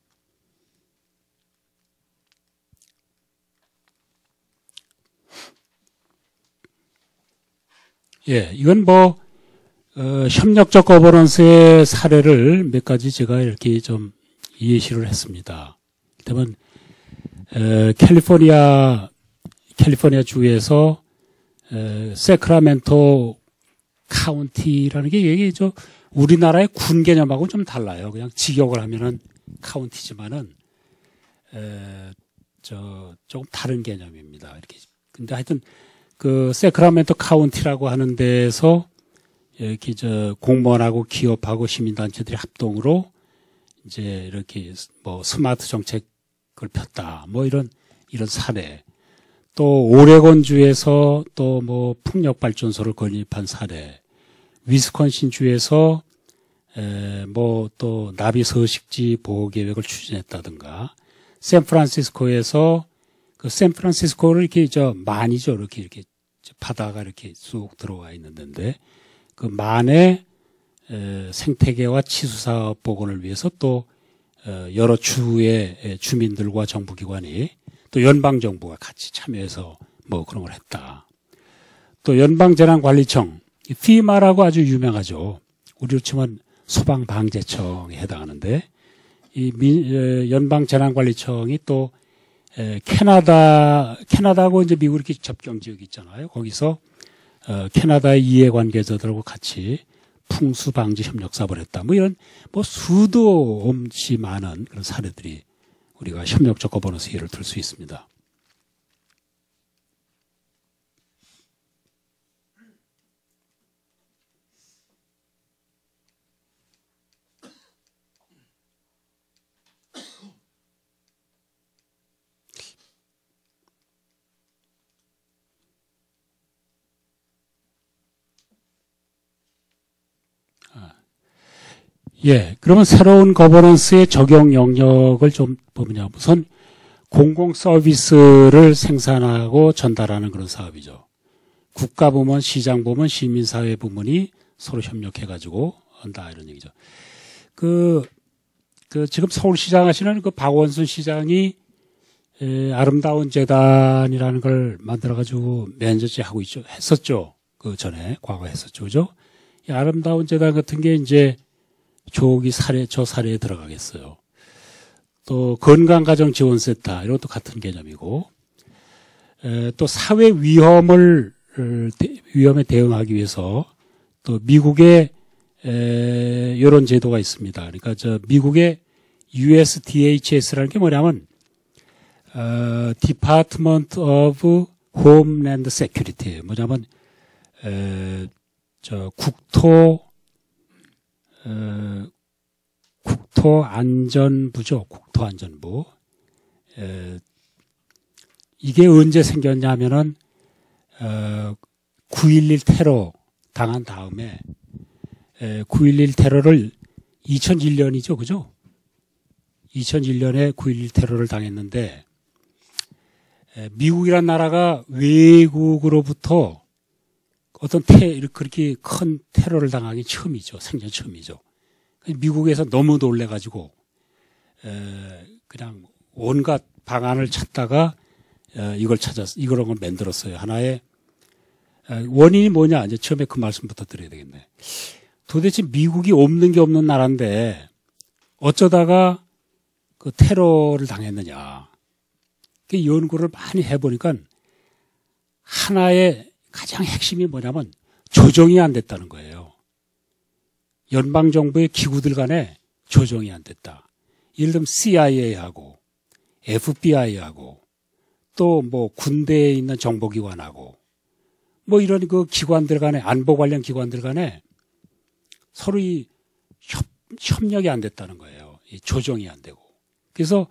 Speaker 1: 예, 이건 협력적 거버넌스의 사례를 몇 가지 제가 이렇게 좀 예시를 했습니다. 그러면 캘리포니아 주에서 세크라멘토 카운티라는 게 이게 우리나라의 군 개념하고 좀 달라요. 그냥 직역을 하면은 카운티지만은 조금 다른 개념입니다. 이렇게. 근데 하여튼 그 세크라멘토 카운티라고 하는 데에서 이렇게 공무원하고 기업하고 시민단체들이 합동으로 이제 이렇게 스마트 정책을 폈다. 이런 사례. 또 오레곤주에서 또 풍력 발전소를 건립한 사례. 위스콘신주에서 또 나비 서식지 보호 계획을 추진했다든가. 샌프란시스코에서 그 샌프란시스코를 이렇게 만이죠. 이렇게 바다가 이렇게 쑥 들어와 있는 데인데 그 만의 생태계와 치수사업 복원을 위해서 또 여러 주의 주민들과 정부기관이 또 연방정부가 같이 참여해서 그런 걸 했다. 또 연방재난관리청, FEMA라고 아주 유명하죠. 우리로 치면 소방방재청에 해당하는데 이 연방재난관리청이 또 캐나다하고 이제 미국 이렇게 접경 지역이 있잖아요. 거기서 캐나다의 이해관계자들하고 같이 풍수방지 협력 사업을 했다. 이런 수도 없이 많은 그런 사례들이 우리가 협력적 거버넌스 예를 들 수 있습니다. 예, 그러면 새로운 거버넌스의 적용 영역을 좀 보면요. 우선 공공 서비스를 생산하고 전달하는 그런 사업이죠. 국가부문, 시장부문, 시민사회 부문이 서로 협력해가지고 한다 이런 얘기죠. 지금 서울시장 하시는 그 박원순 시장이 아름다운 재단이라는 걸 만들어가지고 매년째 하고 했었죠. 그 전에 과거에 했었죠, 그죠? 이 아름다운 재단 같은 게 이제 저 사례에 들어가겠어요. 또 건강가정지원센터 이런 것도 같은 개념이고 또 사회 위험에 대응하기 위해서 또 미국의 이런 제도가 있습니다. 그러니까 미국의 USDHS라는 게 뭐냐면 Department of Homeland Security. 뭐냐면 국토안전부죠. 국토안전부. 이게 언제 생겼냐면은 9.11 테러 당한 다음에 9.11 테러를 2001년이죠. 그죠? 2001년에 9.11 테러를 당했는데 미국이란 나라가 외국으로부터 어떤 그렇게 큰 테러를 당하기 처음이죠. 생전 처음이죠. 미국에서 너무 놀래가지고 그냥 온갖 방안을 찾다가 이걸 만들었어요. 하나의 원인이 뭐냐? 이제 처음에 그 말씀부터 드려야 되겠네. 도대체 미국이 없는 게 없는 나라인데 어쩌다가 그 테러를 당했느냐? 그 연구를 많이 해보니까 하나의 가장 핵심이 뭐냐면 조정이 안 됐다는 거예요. 연방정부의 기구들 간에 조정이 안 됐다. 예를 들면 CIA하고 FBI하고 또 뭐 군대에 있는 정보기관하고 뭐 이런 그 기관들 간에 안보 관련 기관들 간에 서로 이 협력이 안 됐다는 거예요. 이 조정이 안 되고. 그래서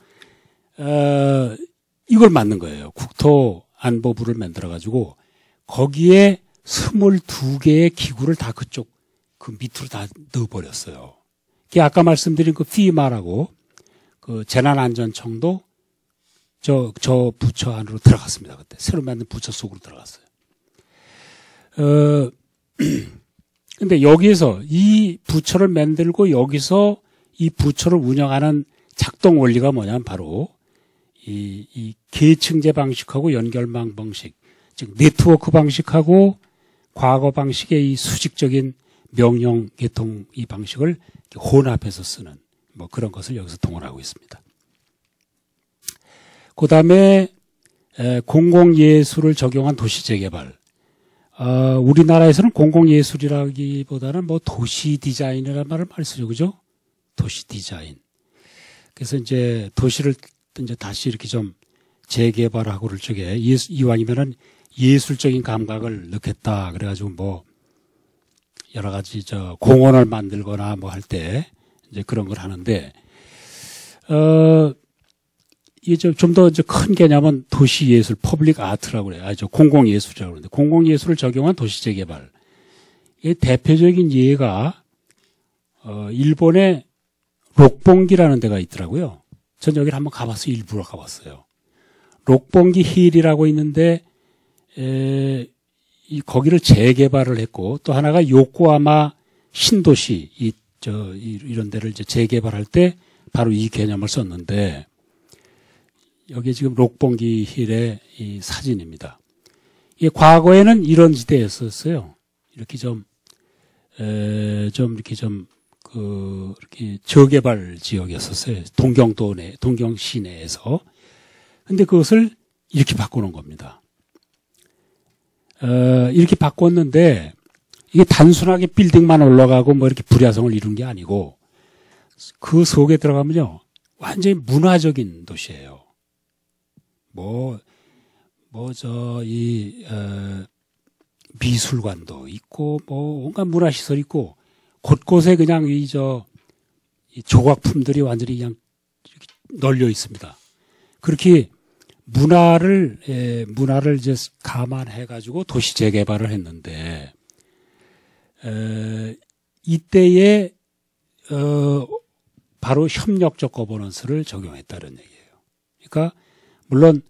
Speaker 1: 이걸 만든 거예요. 국토안보부를 만들어가지고 거기에 22개의 기구를 다 그쪽 그 밑으로 다 넣어버렸어요. 그게 아까 말씀드린 그 FEMA라고 그 재난안전청도 저 부처 안으로 들어갔습니다. 그때 새로 만든 부처 속으로 들어갔어요. 근데 여기에서 이 부처를 만들고 여기서 이 부처를 운영하는 작동 원리가 뭐냐면 바로 이 계층제 방식하고 연결망 방식, 즉 네트워크 방식하고 과거 방식의 이 수직적인 명령 계통 이 방식을 혼합해서 쓰는 뭐 그런 것을 여기서 동원하고 있습니다. 그 다음에 공공예술을 적용한 도시재개발. 우리나라에서는 공공예술이라기보다는 뭐 도시 디자인이라는 말을 많이 쓰죠. 그죠? 도시 디자인. 그래서 이제 도시를 이제 다시 이렇게 좀 재개발하고 그럴 적에 이왕이면은 예술적인 감각을 넣겠다. 그래가지고 뭐 여러 가지 공원을 만들거나 뭐 할 때 이제 그런 걸 하는데, 이게 좀 더 큰 개념은 도시예술, 퍼블릭 아트라고 그래요. 공공예술이라고 그러는데, 공공예술을 적용한 도시재개발. 이 대표적인 예가, 일본의 록봉기라는 데가 있더라고요. 전 여기를 한번 가봤어요. 일부러 가봤어요. 록봉기 힐이라고 있는데, 거기를 재개발을 했고, 또 하나가 요코하마 신도시, 이런 데를 이제 재개발할 때 바로 이 개념을 썼는데, 여기 지금 록봉기 힐의 이 사진입니다. 이게 과거에는 이런 지대였었어요. 이렇게 이렇게 저개발 지역이었었어요. 동경시 내에서. 근데 그것을 이렇게 바꿔놓은 겁니다. 이렇게 바꿨는데, 이게 단순하게 빌딩만 올라가고 뭐 이렇게 불야성을 이룬 게 아니고, 그 속에 들어가면요, 완전히 문화적인 도시예요. 미술관도 있고, 온갖 문화시설 있고, 곳곳에 그냥 이 조각품들이 완전히 그냥 널려 있습니다. 그렇게 문화를 이제 감안해가지고 도시 재개발을 했는데, 이때에, 바로 협력적 거버넌스를 적용했다는 얘기예요. 그러니까, 물론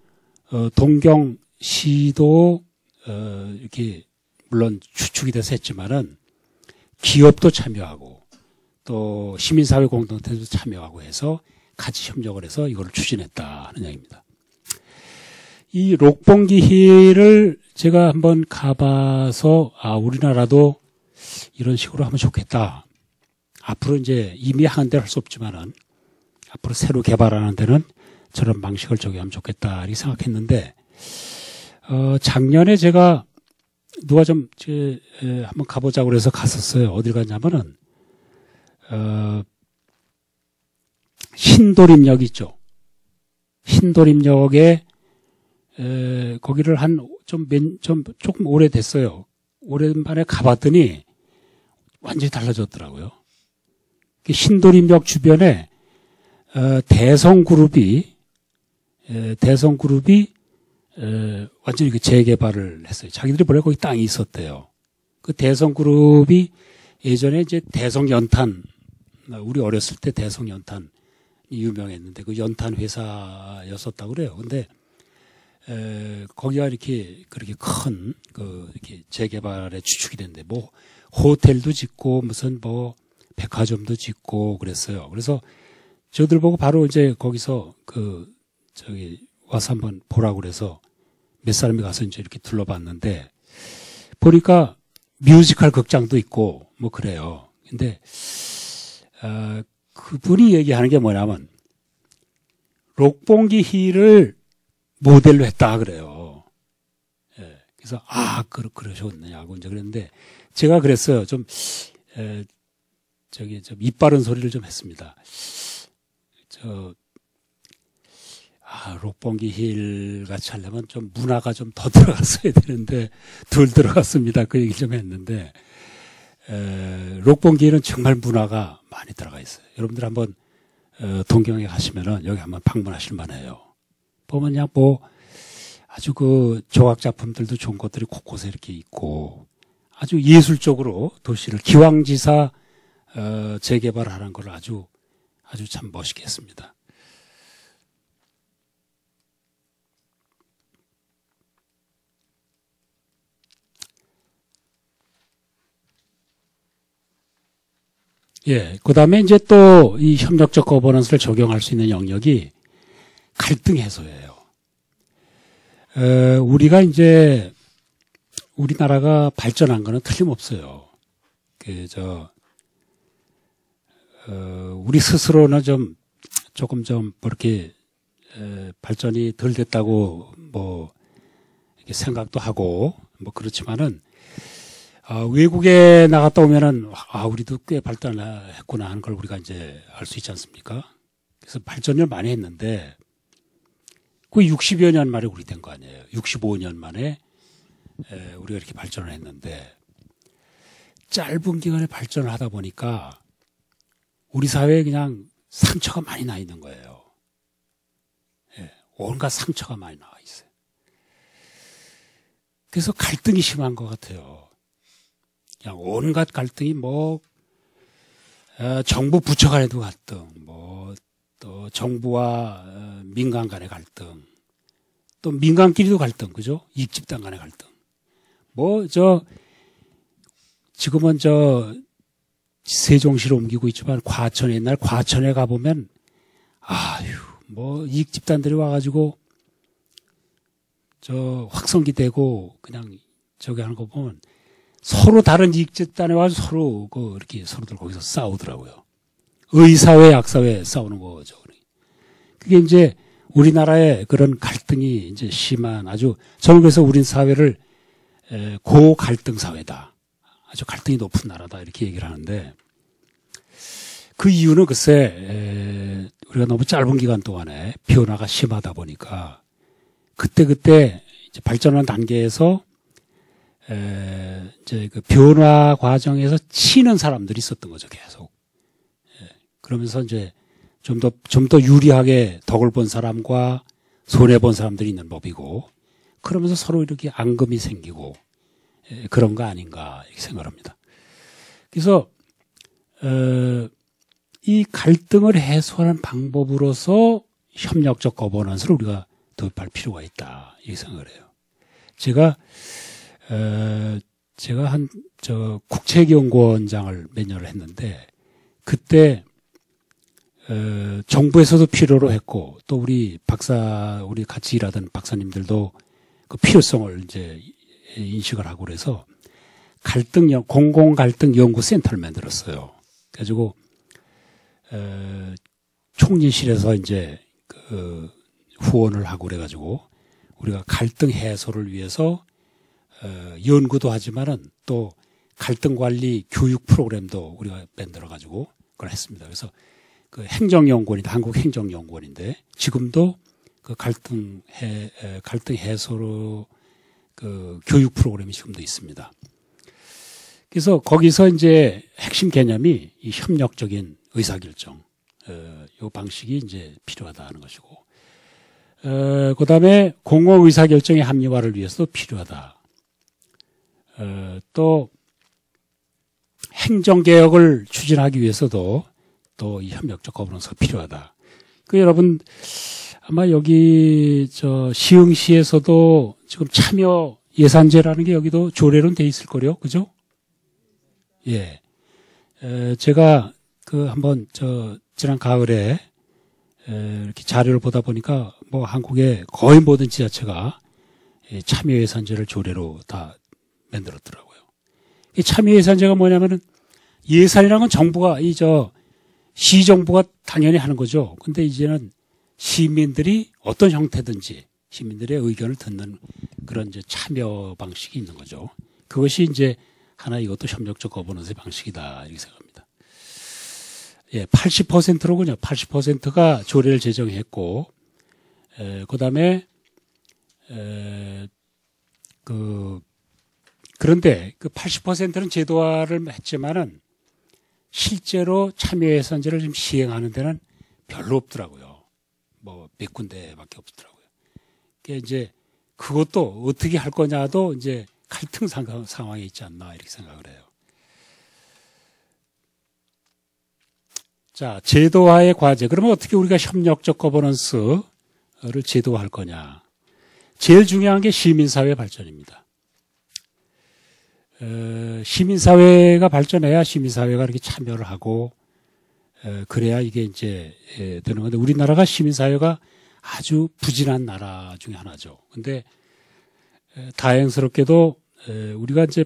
Speaker 1: 동경시도 이렇게 물론 추측이 돼서 했지만은 기업도 참여하고 또 시민사회 공동체도 참여하고 해서 같이 협력을 해서 이걸 추진했다 하는 얘기입니다. 이 록봉기 힐을 제가 한번 가봐서 우리나라도 이런 식으로 하면 좋겠다. 앞으로 이제 이미 하는 데는 할 수 없지만은 앞으로 새로 개발하는 데는 저런 방식을 적용하면 좋겠다 이렇게 생각했는데, 작년에 제가 누가 한번 가보자고 그래서 갔었어요. 어딜 갔냐면은 신도림역 있죠. 신도림역에 거기를 조금 오래됐어요. 오랜만에 가봤더니 완전히 달라졌더라고요. 신도림역 주변에 대성그룹이 완전히 재개발을 했어요. 자기들이 원래 거기 땅이 있었대요. 그 대성그룹이 예전에 이제 대성연탄, 우리 어렸을 때 대성연탄이 유명했는데 그 연탄 회사였었다고 그래요. 근데 거기가 그렇게 큰 이렇게 재개발에 주축이 됐는데 뭐 호텔도 짓고 무슨 뭐 백화점도 짓고 그랬어요. 그래서 저들 보고 바로 이제 거기서 와서 한번 보라고 그래서 몇 사람이 가서 이제 이렇게 둘러봤는데 보니까 뮤지컬 극장도 있고 뭐 그래요. 근데 그분이 얘기하는 게 뭐냐면 록봉기 힐을 모델로 했다 그래요. 예. 그래서 그러셨느냐고 이제 그랬는데 제가 그랬어요. 좀 입 바른 소리를 좀 했습니다. 록봉기 힐 같이 하려면 좀 문화가 좀 더 들어갔어야 되는데 덜 들어갔습니다. 그 얘기 좀 했는데 록봉기 힐은 정말 문화가 많이 들어가 있어요. 여러분들 한번 동경에 가시면은 여기 한번 방문하실 만해요. 보면 그냥 뭐 아주 조각 작품들도 좋은 것들이 곳곳에 이렇게 있고 아주 예술적으로 도시를 기왕지사 재개발하는 걸 아주 참 멋있게 했습니다. 예, 그 다음에 이제 또 이 협력적 거버넌스를 적용할 수 있는 영역이 갈등 해소예요. 우리가 이제 우리나라가 발전한 거는 틀림없어요. 우리 스스로는 조금 뭐 이렇게 발전이 덜 됐다고 뭐 이렇게 생각도 하고 뭐 그렇지만은 외국에 나갔다 오면은 우리도 꽤 발전했구나 하는 걸 우리가 이제 알 수 있지 않습니까? 그래서 발전을 많이 했는데 그 60여 년 만에 우리 된 거 아니에요. 65년 만에 우리가 이렇게 발전을 했는데 짧은 기간에 발전을 하다 보니까 우리 사회에 그냥 상처가 많이 나 있는 거예요. 예, 온갖 상처가 많이 나와 있어요. 그래서 갈등이 심한 것 같아요. 그냥 온갖 갈등이 정부 부처 간에도 갈등, 또 정부와 민간 간의 갈등, 또 민간끼리도 갈등, 그죠? 이익집단 간의 갈등. 지금은 세종시로 옮기고 있지만 옛날 과천에 가보면, 이익집단들이 와가지고, 확성기 되고, 그냥 하는 거 보면, 서로 다른 이익집단에 와서 서로 서로들 거기서 싸우더라고요. 의사회, 약사회 싸우는 거죠. 그게 이제 우리나라의 그런 갈등이 이제 심한 저는 그래서 우리 사회를 고갈등 사회다. 아주 갈등이 높은 나라다. 이렇게 얘기를 하는데 그 이유는 글쎄, 우리가 너무 짧은 기간 동안에 변화가 심하다 보니까 그때 이제 발전한 단계에서 이제 그 변화 과정에서 치는 사람들이 있었던 거죠, 계속. 그러면서 이제 좀 더 유리하게 덕을 본 사람과 손해본 사람들이 있는 법이고, 그러면서 서로 이렇게 앙금이 생기고, 그런 거 아닌가, 이렇게 생각합니다. 그래서, 이 갈등을 해소하는 방법으로서 협력적 거버넌스를 우리가 도입할 필요가 있다, 이렇게 생각을 해요. 제가 국책연구원장을 몇 년을 했는데, 그때, 정부에서도 필요로 했고, 또 우리 같이 일하던 박사님들도 그 필요성을 이제 인식을 하고 그래서 공공갈등연구센터를 만들었어요. 그래가지고, 총리실에서 이제 후원을 하고 그래가지고, 우리가 갈등 해소를 위해서 연구도 하지만은 또 갈등 관리 교육 프로그램도 우리가 만들어가지고 걸 했습니다. 그래서 그 행정연구원인데, 한국 행정연구원인데, 지금도 그 갈등 해소로 그 교육 프로그램이 지금도 있습니다. 그래서 거기서 이제 핵심 개념이 이 협력적인 의사결정, 요 방식이 이제 필요하다는 것이고, 그 다음에 공허 의사결정의 합리화를 위해서도 필요하다. 또 행정개혁을 추진하기 위해서도 또 이 협력적 거버넌스가 필요하다. 그 여러분 아마 여기 시흥시에서도 지금 참여 예산제라는 게 여기도 조례로는 돼 있을 거요, 그죠? 예. 제가 그 한번 지난 가을에 이렇게 자료를 보다 보니까 뭐 한국의 거의 모든 지자체가 참여 예산제를 조례로 다 만들었더라고요. 이 참여 예산제가 뭐냐면은 예산이라는 건 정부가 시정부가 당연히 하는 거죠. 근데 이제는 시민들이 어떤 형태든지 시민들의 의견을 듣는 그런 이제 참여 방식이 있는 거죠. 그것이 이제 하나 이것도 협력적 거버넌스의 방식이다 이렇게 생각합니다. 예, 80%로군요. 80%가 조례를 제정했고, 그다음에 그런데 그 80%는 제도화를 했지만은 실제로 참여 예산제를 좀 시행하는 데는 별로 없더라고요. 뭐 몇 군데밖에 없더라고요. 그러니까 이제 그것도 어떻게 할 거냐도 이제 갈등 상황에 있지 않나 이렇게 생각을 해요. 자, 제도화의 과제. 그러면 어떻게 우리가 협력적 거버넌스를 제도화할 거냐. 제일 중요한 게 시민사회 발전입니다. 시민사회가 발전해야 시민사회가 이렇게 참여를 하고, 그래야 이게 이제 되는 건데, 우리나라가 시민사회가 아주 부진한 나라 중에 하나죠. 근데, 다행스럽게도, 우리가 이제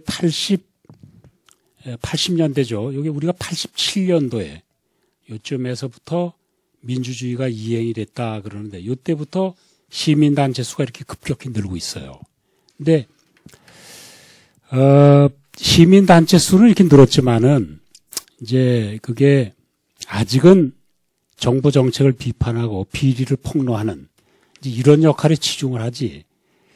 Speaker 1: 80년대죠. 여기 우리가 87년도에 요쯤에서부터 민주주의가 이행이 됐다 그러는데, 이때부터 시민단체 수가 이렇게 급격히 늘고 있어요. 근데, 시민단체 수는 이렇게 늘었지만은, 이제 그게 아직은 정부 정책을 비판하고 비리를 폭로하는 이제 이런 역할에 치중을 하지,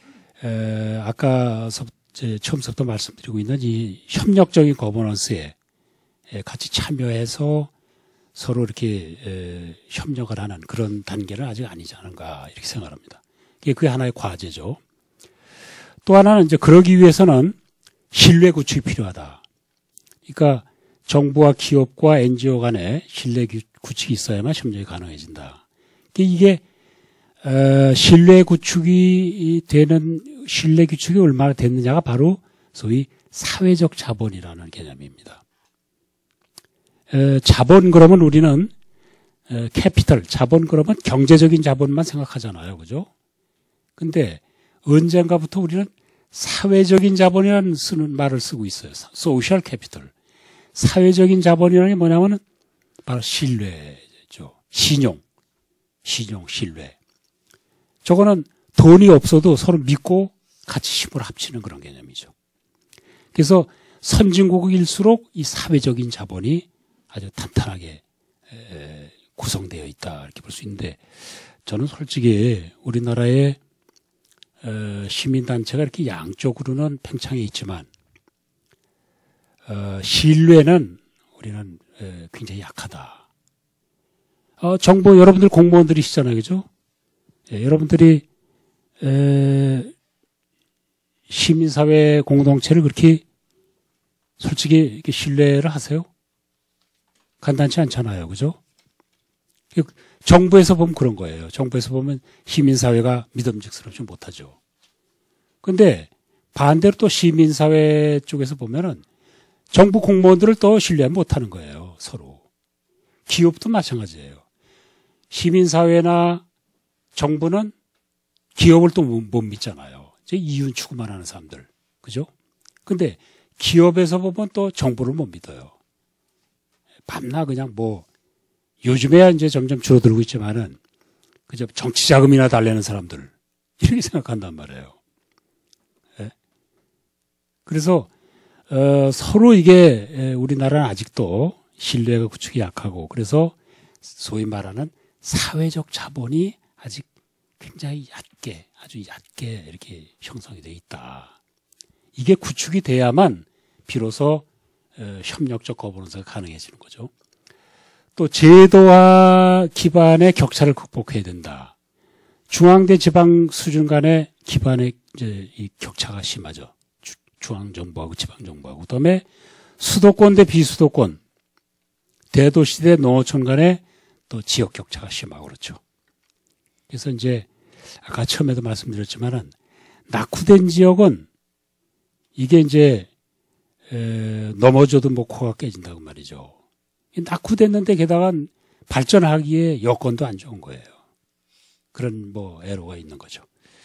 Speaker 1: 처음부터 말씀드리고 있는 이 협력적인 거버넌스에 같이 참여해서 서로 이렇게 협력을 하는 그런 단계는 아직 아니지 않은가 이렇게 생각합니다. 그게 하나의 과제죠. 또 하나는 이제 그러기 위해서는 신뢰 구축이 필요하다. 그러니까 정부와 기업과 NGO 간에 신뢰 구축이 있어야만 협력이 가능해진다. 이게 신뢰 구축이 얼마나 됐느냐가 바로 소위 사회적 자본이라는 개념입니다. 자본 그러면 우리는 캐피털, 자본 그러면 경제적인 자본만 생각하잖아요. 그죠? 근데 언젠가부터 우리는 사회적인 자본이라는 말을 쓰고 있어요. 소셜 캐피털. 사회적인 자본이라는 게 뭐냐면은 바로 신뢰죠. 신용, 신뢰. 저거는 돈이 없어도 서로 믿고 같이 힘을 합치는 그런 개념이죠. 그래서 선진국일수록 이 사회적인 자본이 아주 탄탄하게 구성되어 있다 이렇게 볼 수 있는데, 저는 솔직히 우리나라의 시민단체가 이렇게 양쪽으로는 팽창해 있지만 신뢰는 우리는 굉장히 약하다. 정부 여러분들 공무원들이시잖아요, 그죠? 여러분들이 시민사회 공동체를 그렇게 솔직히 이렇게 신뢰를 하세요? 간단치 않잖아요, 그죠? 정부에서 보면 그런 거예요. 정부에서 보면 시민사회가 믿음직스럽지 못하죠. 근데 반대로 또 시민사회 쪽에서 보면은 정부 공무원들을 또 신뢰 못하는 거예요, 서로. 기업도 마찬가지예요. 시민사회나 정부는 기업을 또 못 믿잖아요. 이윤 추구만 하는 사람들. 그죠? 근데 기업에서 보면 또 정부를 못 믿어요. 밤낮 그냥 요즘에야 이제 점점 줄어들고 있지만은, 그저 정치 자금이나 달래는 사람들. 이렇게 생각한단 말이에요. 예? 그래서, 서로 이게, 우리나라는 아직도 신뢰가 구축이 약하고 그래서 소위 말하는 사회적 자본이 아직 굉장히 얕게 아주 얕게 이렇게 형성이 돼 있다. 이게 구축이 돼야만 비로소 협력적 거버넌스가 가능해지는 거죠. 또 제도화 기반의 격차를 극복해야 된다. 중앙대 지방 수준 간의 기반의 이제 이 격차가 심하죠. 중앙정부하고 지방정부하고. 그다음에 수도권 대 비수도권, 대도시 대 농어촌 간의 또 지역 격차가 심하고 그렇죠. 그래서 이제 아까 처음에도 말씀드렸지만은 낙후된 지역은 이게 이제 넘어져도 뭐 코가 깨진다고 말이죠. 낙후됐는데 게다가 발전하기에 여건도 안 좋은 거예요. 그런 뭐 애로가 있는 거죠.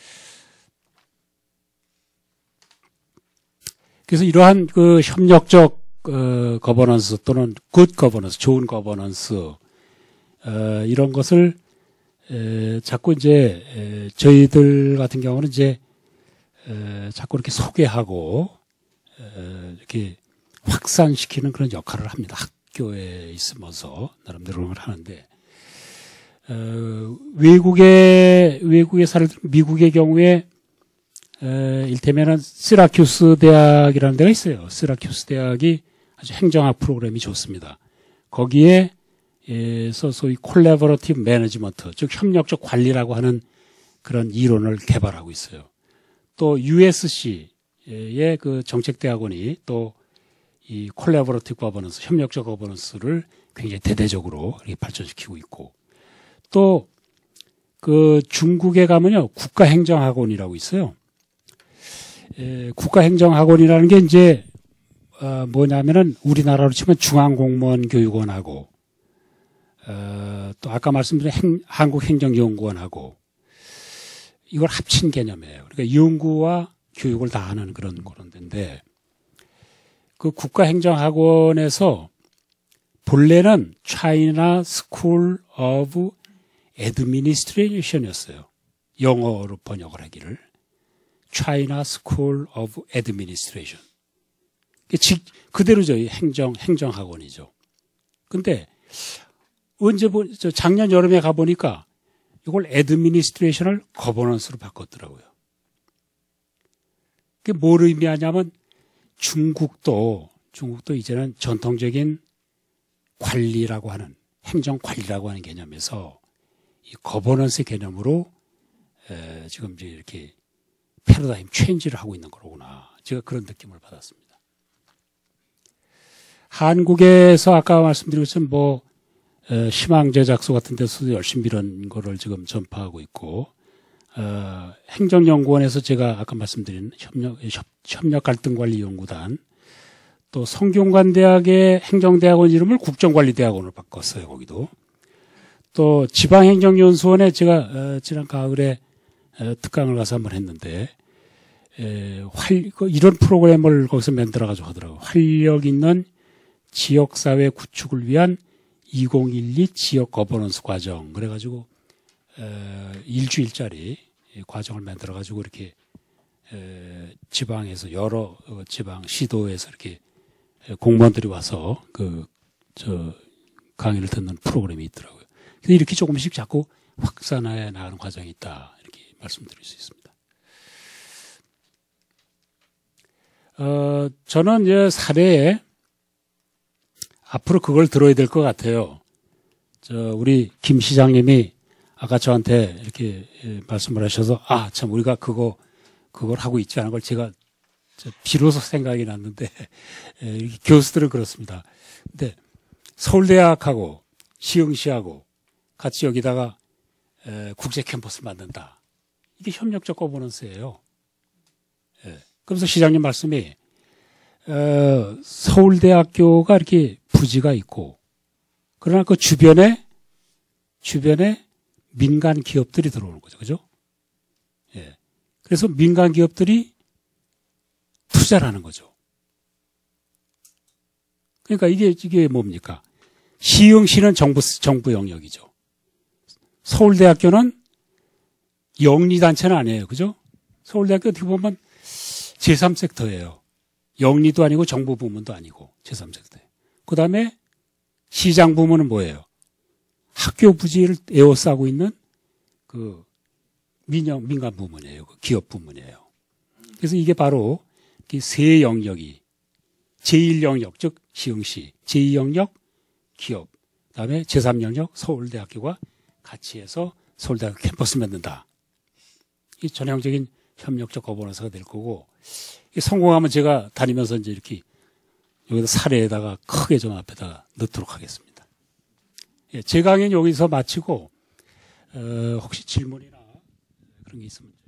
Speaker 1: 그래서 이러한 그 협력적 거버넌스 또는 굿 거버넌스, 좋은 거버넌스 이런 것을 자꾸 이제 저희들 같은 경우는 이제 자꾸 이렇게 소개하고 이렇게 확산시키는 그런 역할을 합니다. 학교에 있으면서 나름대로 그런 걸 하는데 외국에 살 미국의 경우에 일테면은 시라큐스 대학이라는 데가 있어요. 시라큐스 대학이 아주 행정학 프로그램이 좋습니다. 거기에서 소위 콜래버러티브 매니지먼트, 즉 협력적 관리라고 하는 그런 이론을 개발하고 있어요. 또 USC의 그 정책대학원이 또 이 콜래버러티브 거버넌스, 협력적 거버넌스를 굉장히 대대적으로 이렇게 발전시키고 있고, 또 그 중국에 가면요 국가행정학원이라고 있어요. 국가행정학원이라는 게 이제 뭐냐면은 우리나라로 치면 중앙공무원교육원하고 또 아까 말씀드린 한국행정연구원하고 이걸 합친 개념이에요. 그러니까 연구와 교육을 다 하는 그런 데인데 그 국가행정학원에서 본래는 China School of Administration이었어요. 영어로 번역을 하기를 China School of Administration. 그대로죠. 행정학원이죠. 근데 작년 여름에 가보니까 이걸 Administration을 Governance로 바꿨더라고요. 그게 뭘 의미하냐면 중국도 이제는 전통적인 관리라고 하는 행정관리라고 하는 개념에서 이 거버넌스 개념으로 지금 이제 이렇게 패러다임 체인지를 하고 있는 거로구나. 제가 그런 느낌을 받았습니다. 한국에서 아까 말씀드린 것처럼 뭐 희망제작소 같은 데서도 열심히 이런 거를 지금 전파하고 있고 행정연구원에서 제가 아까 말씀드린 협력갈등관리연구단, 또 성균관대학의 행정대학원 이름을 국정관리대학원으로 바꿨어요. 거기도. 또 지방행정연수원에 제가 지난 가을에 특강을 가서 한번 했는데 이런 프로그램을 거기서 만들어가지고 하더라고요. 활력 있는 지역사회 구축을 위한 2012 지역 거버넌스 과정. 그래가지고 일주일짜리 과정을 만들어가지고 이렇게 지방에서 여러 지방 시도에서 이렇게 공무원들이 와서 강의를 듣는 프로그램이 있더라고요. 근데 이렇게 조금씩 자꾸 확산해 나가는 과정이 있다. 이렇게 말씀드릴 수 있습니다. 저는 이제 사례에 앞으로 그걸 들어야 될 것 같아요. 우리 김 시장님이 아까 저한테 이렇게 말씀을 하셔서 참 우리가 그걸 하고 있지 않은 걸 제가 비로소 생각이 났는데 교수들은 그렇습니다. 근데 서울대학하고 시흥시하고 같이 여기다가 국제 캠퍼스를 만든다. 이게 협력적 거버넌스예요. 그러면서 시장님 말씀이 서울대학교가 이렇게 부지가 있고 그러나 그 주변에 민간 기업들이 들어오는 거죠. 그죠? 예. 그래서 민간 기업들이 투자를 하는 거죠. 그러니까 이게 뭡니까? 시흥시는 정부 영역이죠. 서울대학교는 영리단체는 아니에요. 그죠? 서울대학교 어떻게 보면 제3섹터예요. 영리도 아니고 정부 부문도 아니고 제3섹터예요. 그 다음에 시장 부문은 뭐예요? 학교 부지를 에워싸고 있는 그 민간 부문이에요. 그 기업 부문이에요. 그래서 이게 바로 세 영역이 제1영역, 즉 시흥시, 제2영역 기업, 그다음에 제3영역 서울대학교가 같이 해서 서울대학교 캠퍼스 만든다. 이 전형적인 협력적 거버넌스가 될 거고, 성공하면 제가 다니면서 이제 이렇게 여기다 사례에다가 크게 좀 앞에다가 넣도록 하겠습니다. 예, 제 강의는 여기서 마치고 혹시 질문이나 그런 게 있으면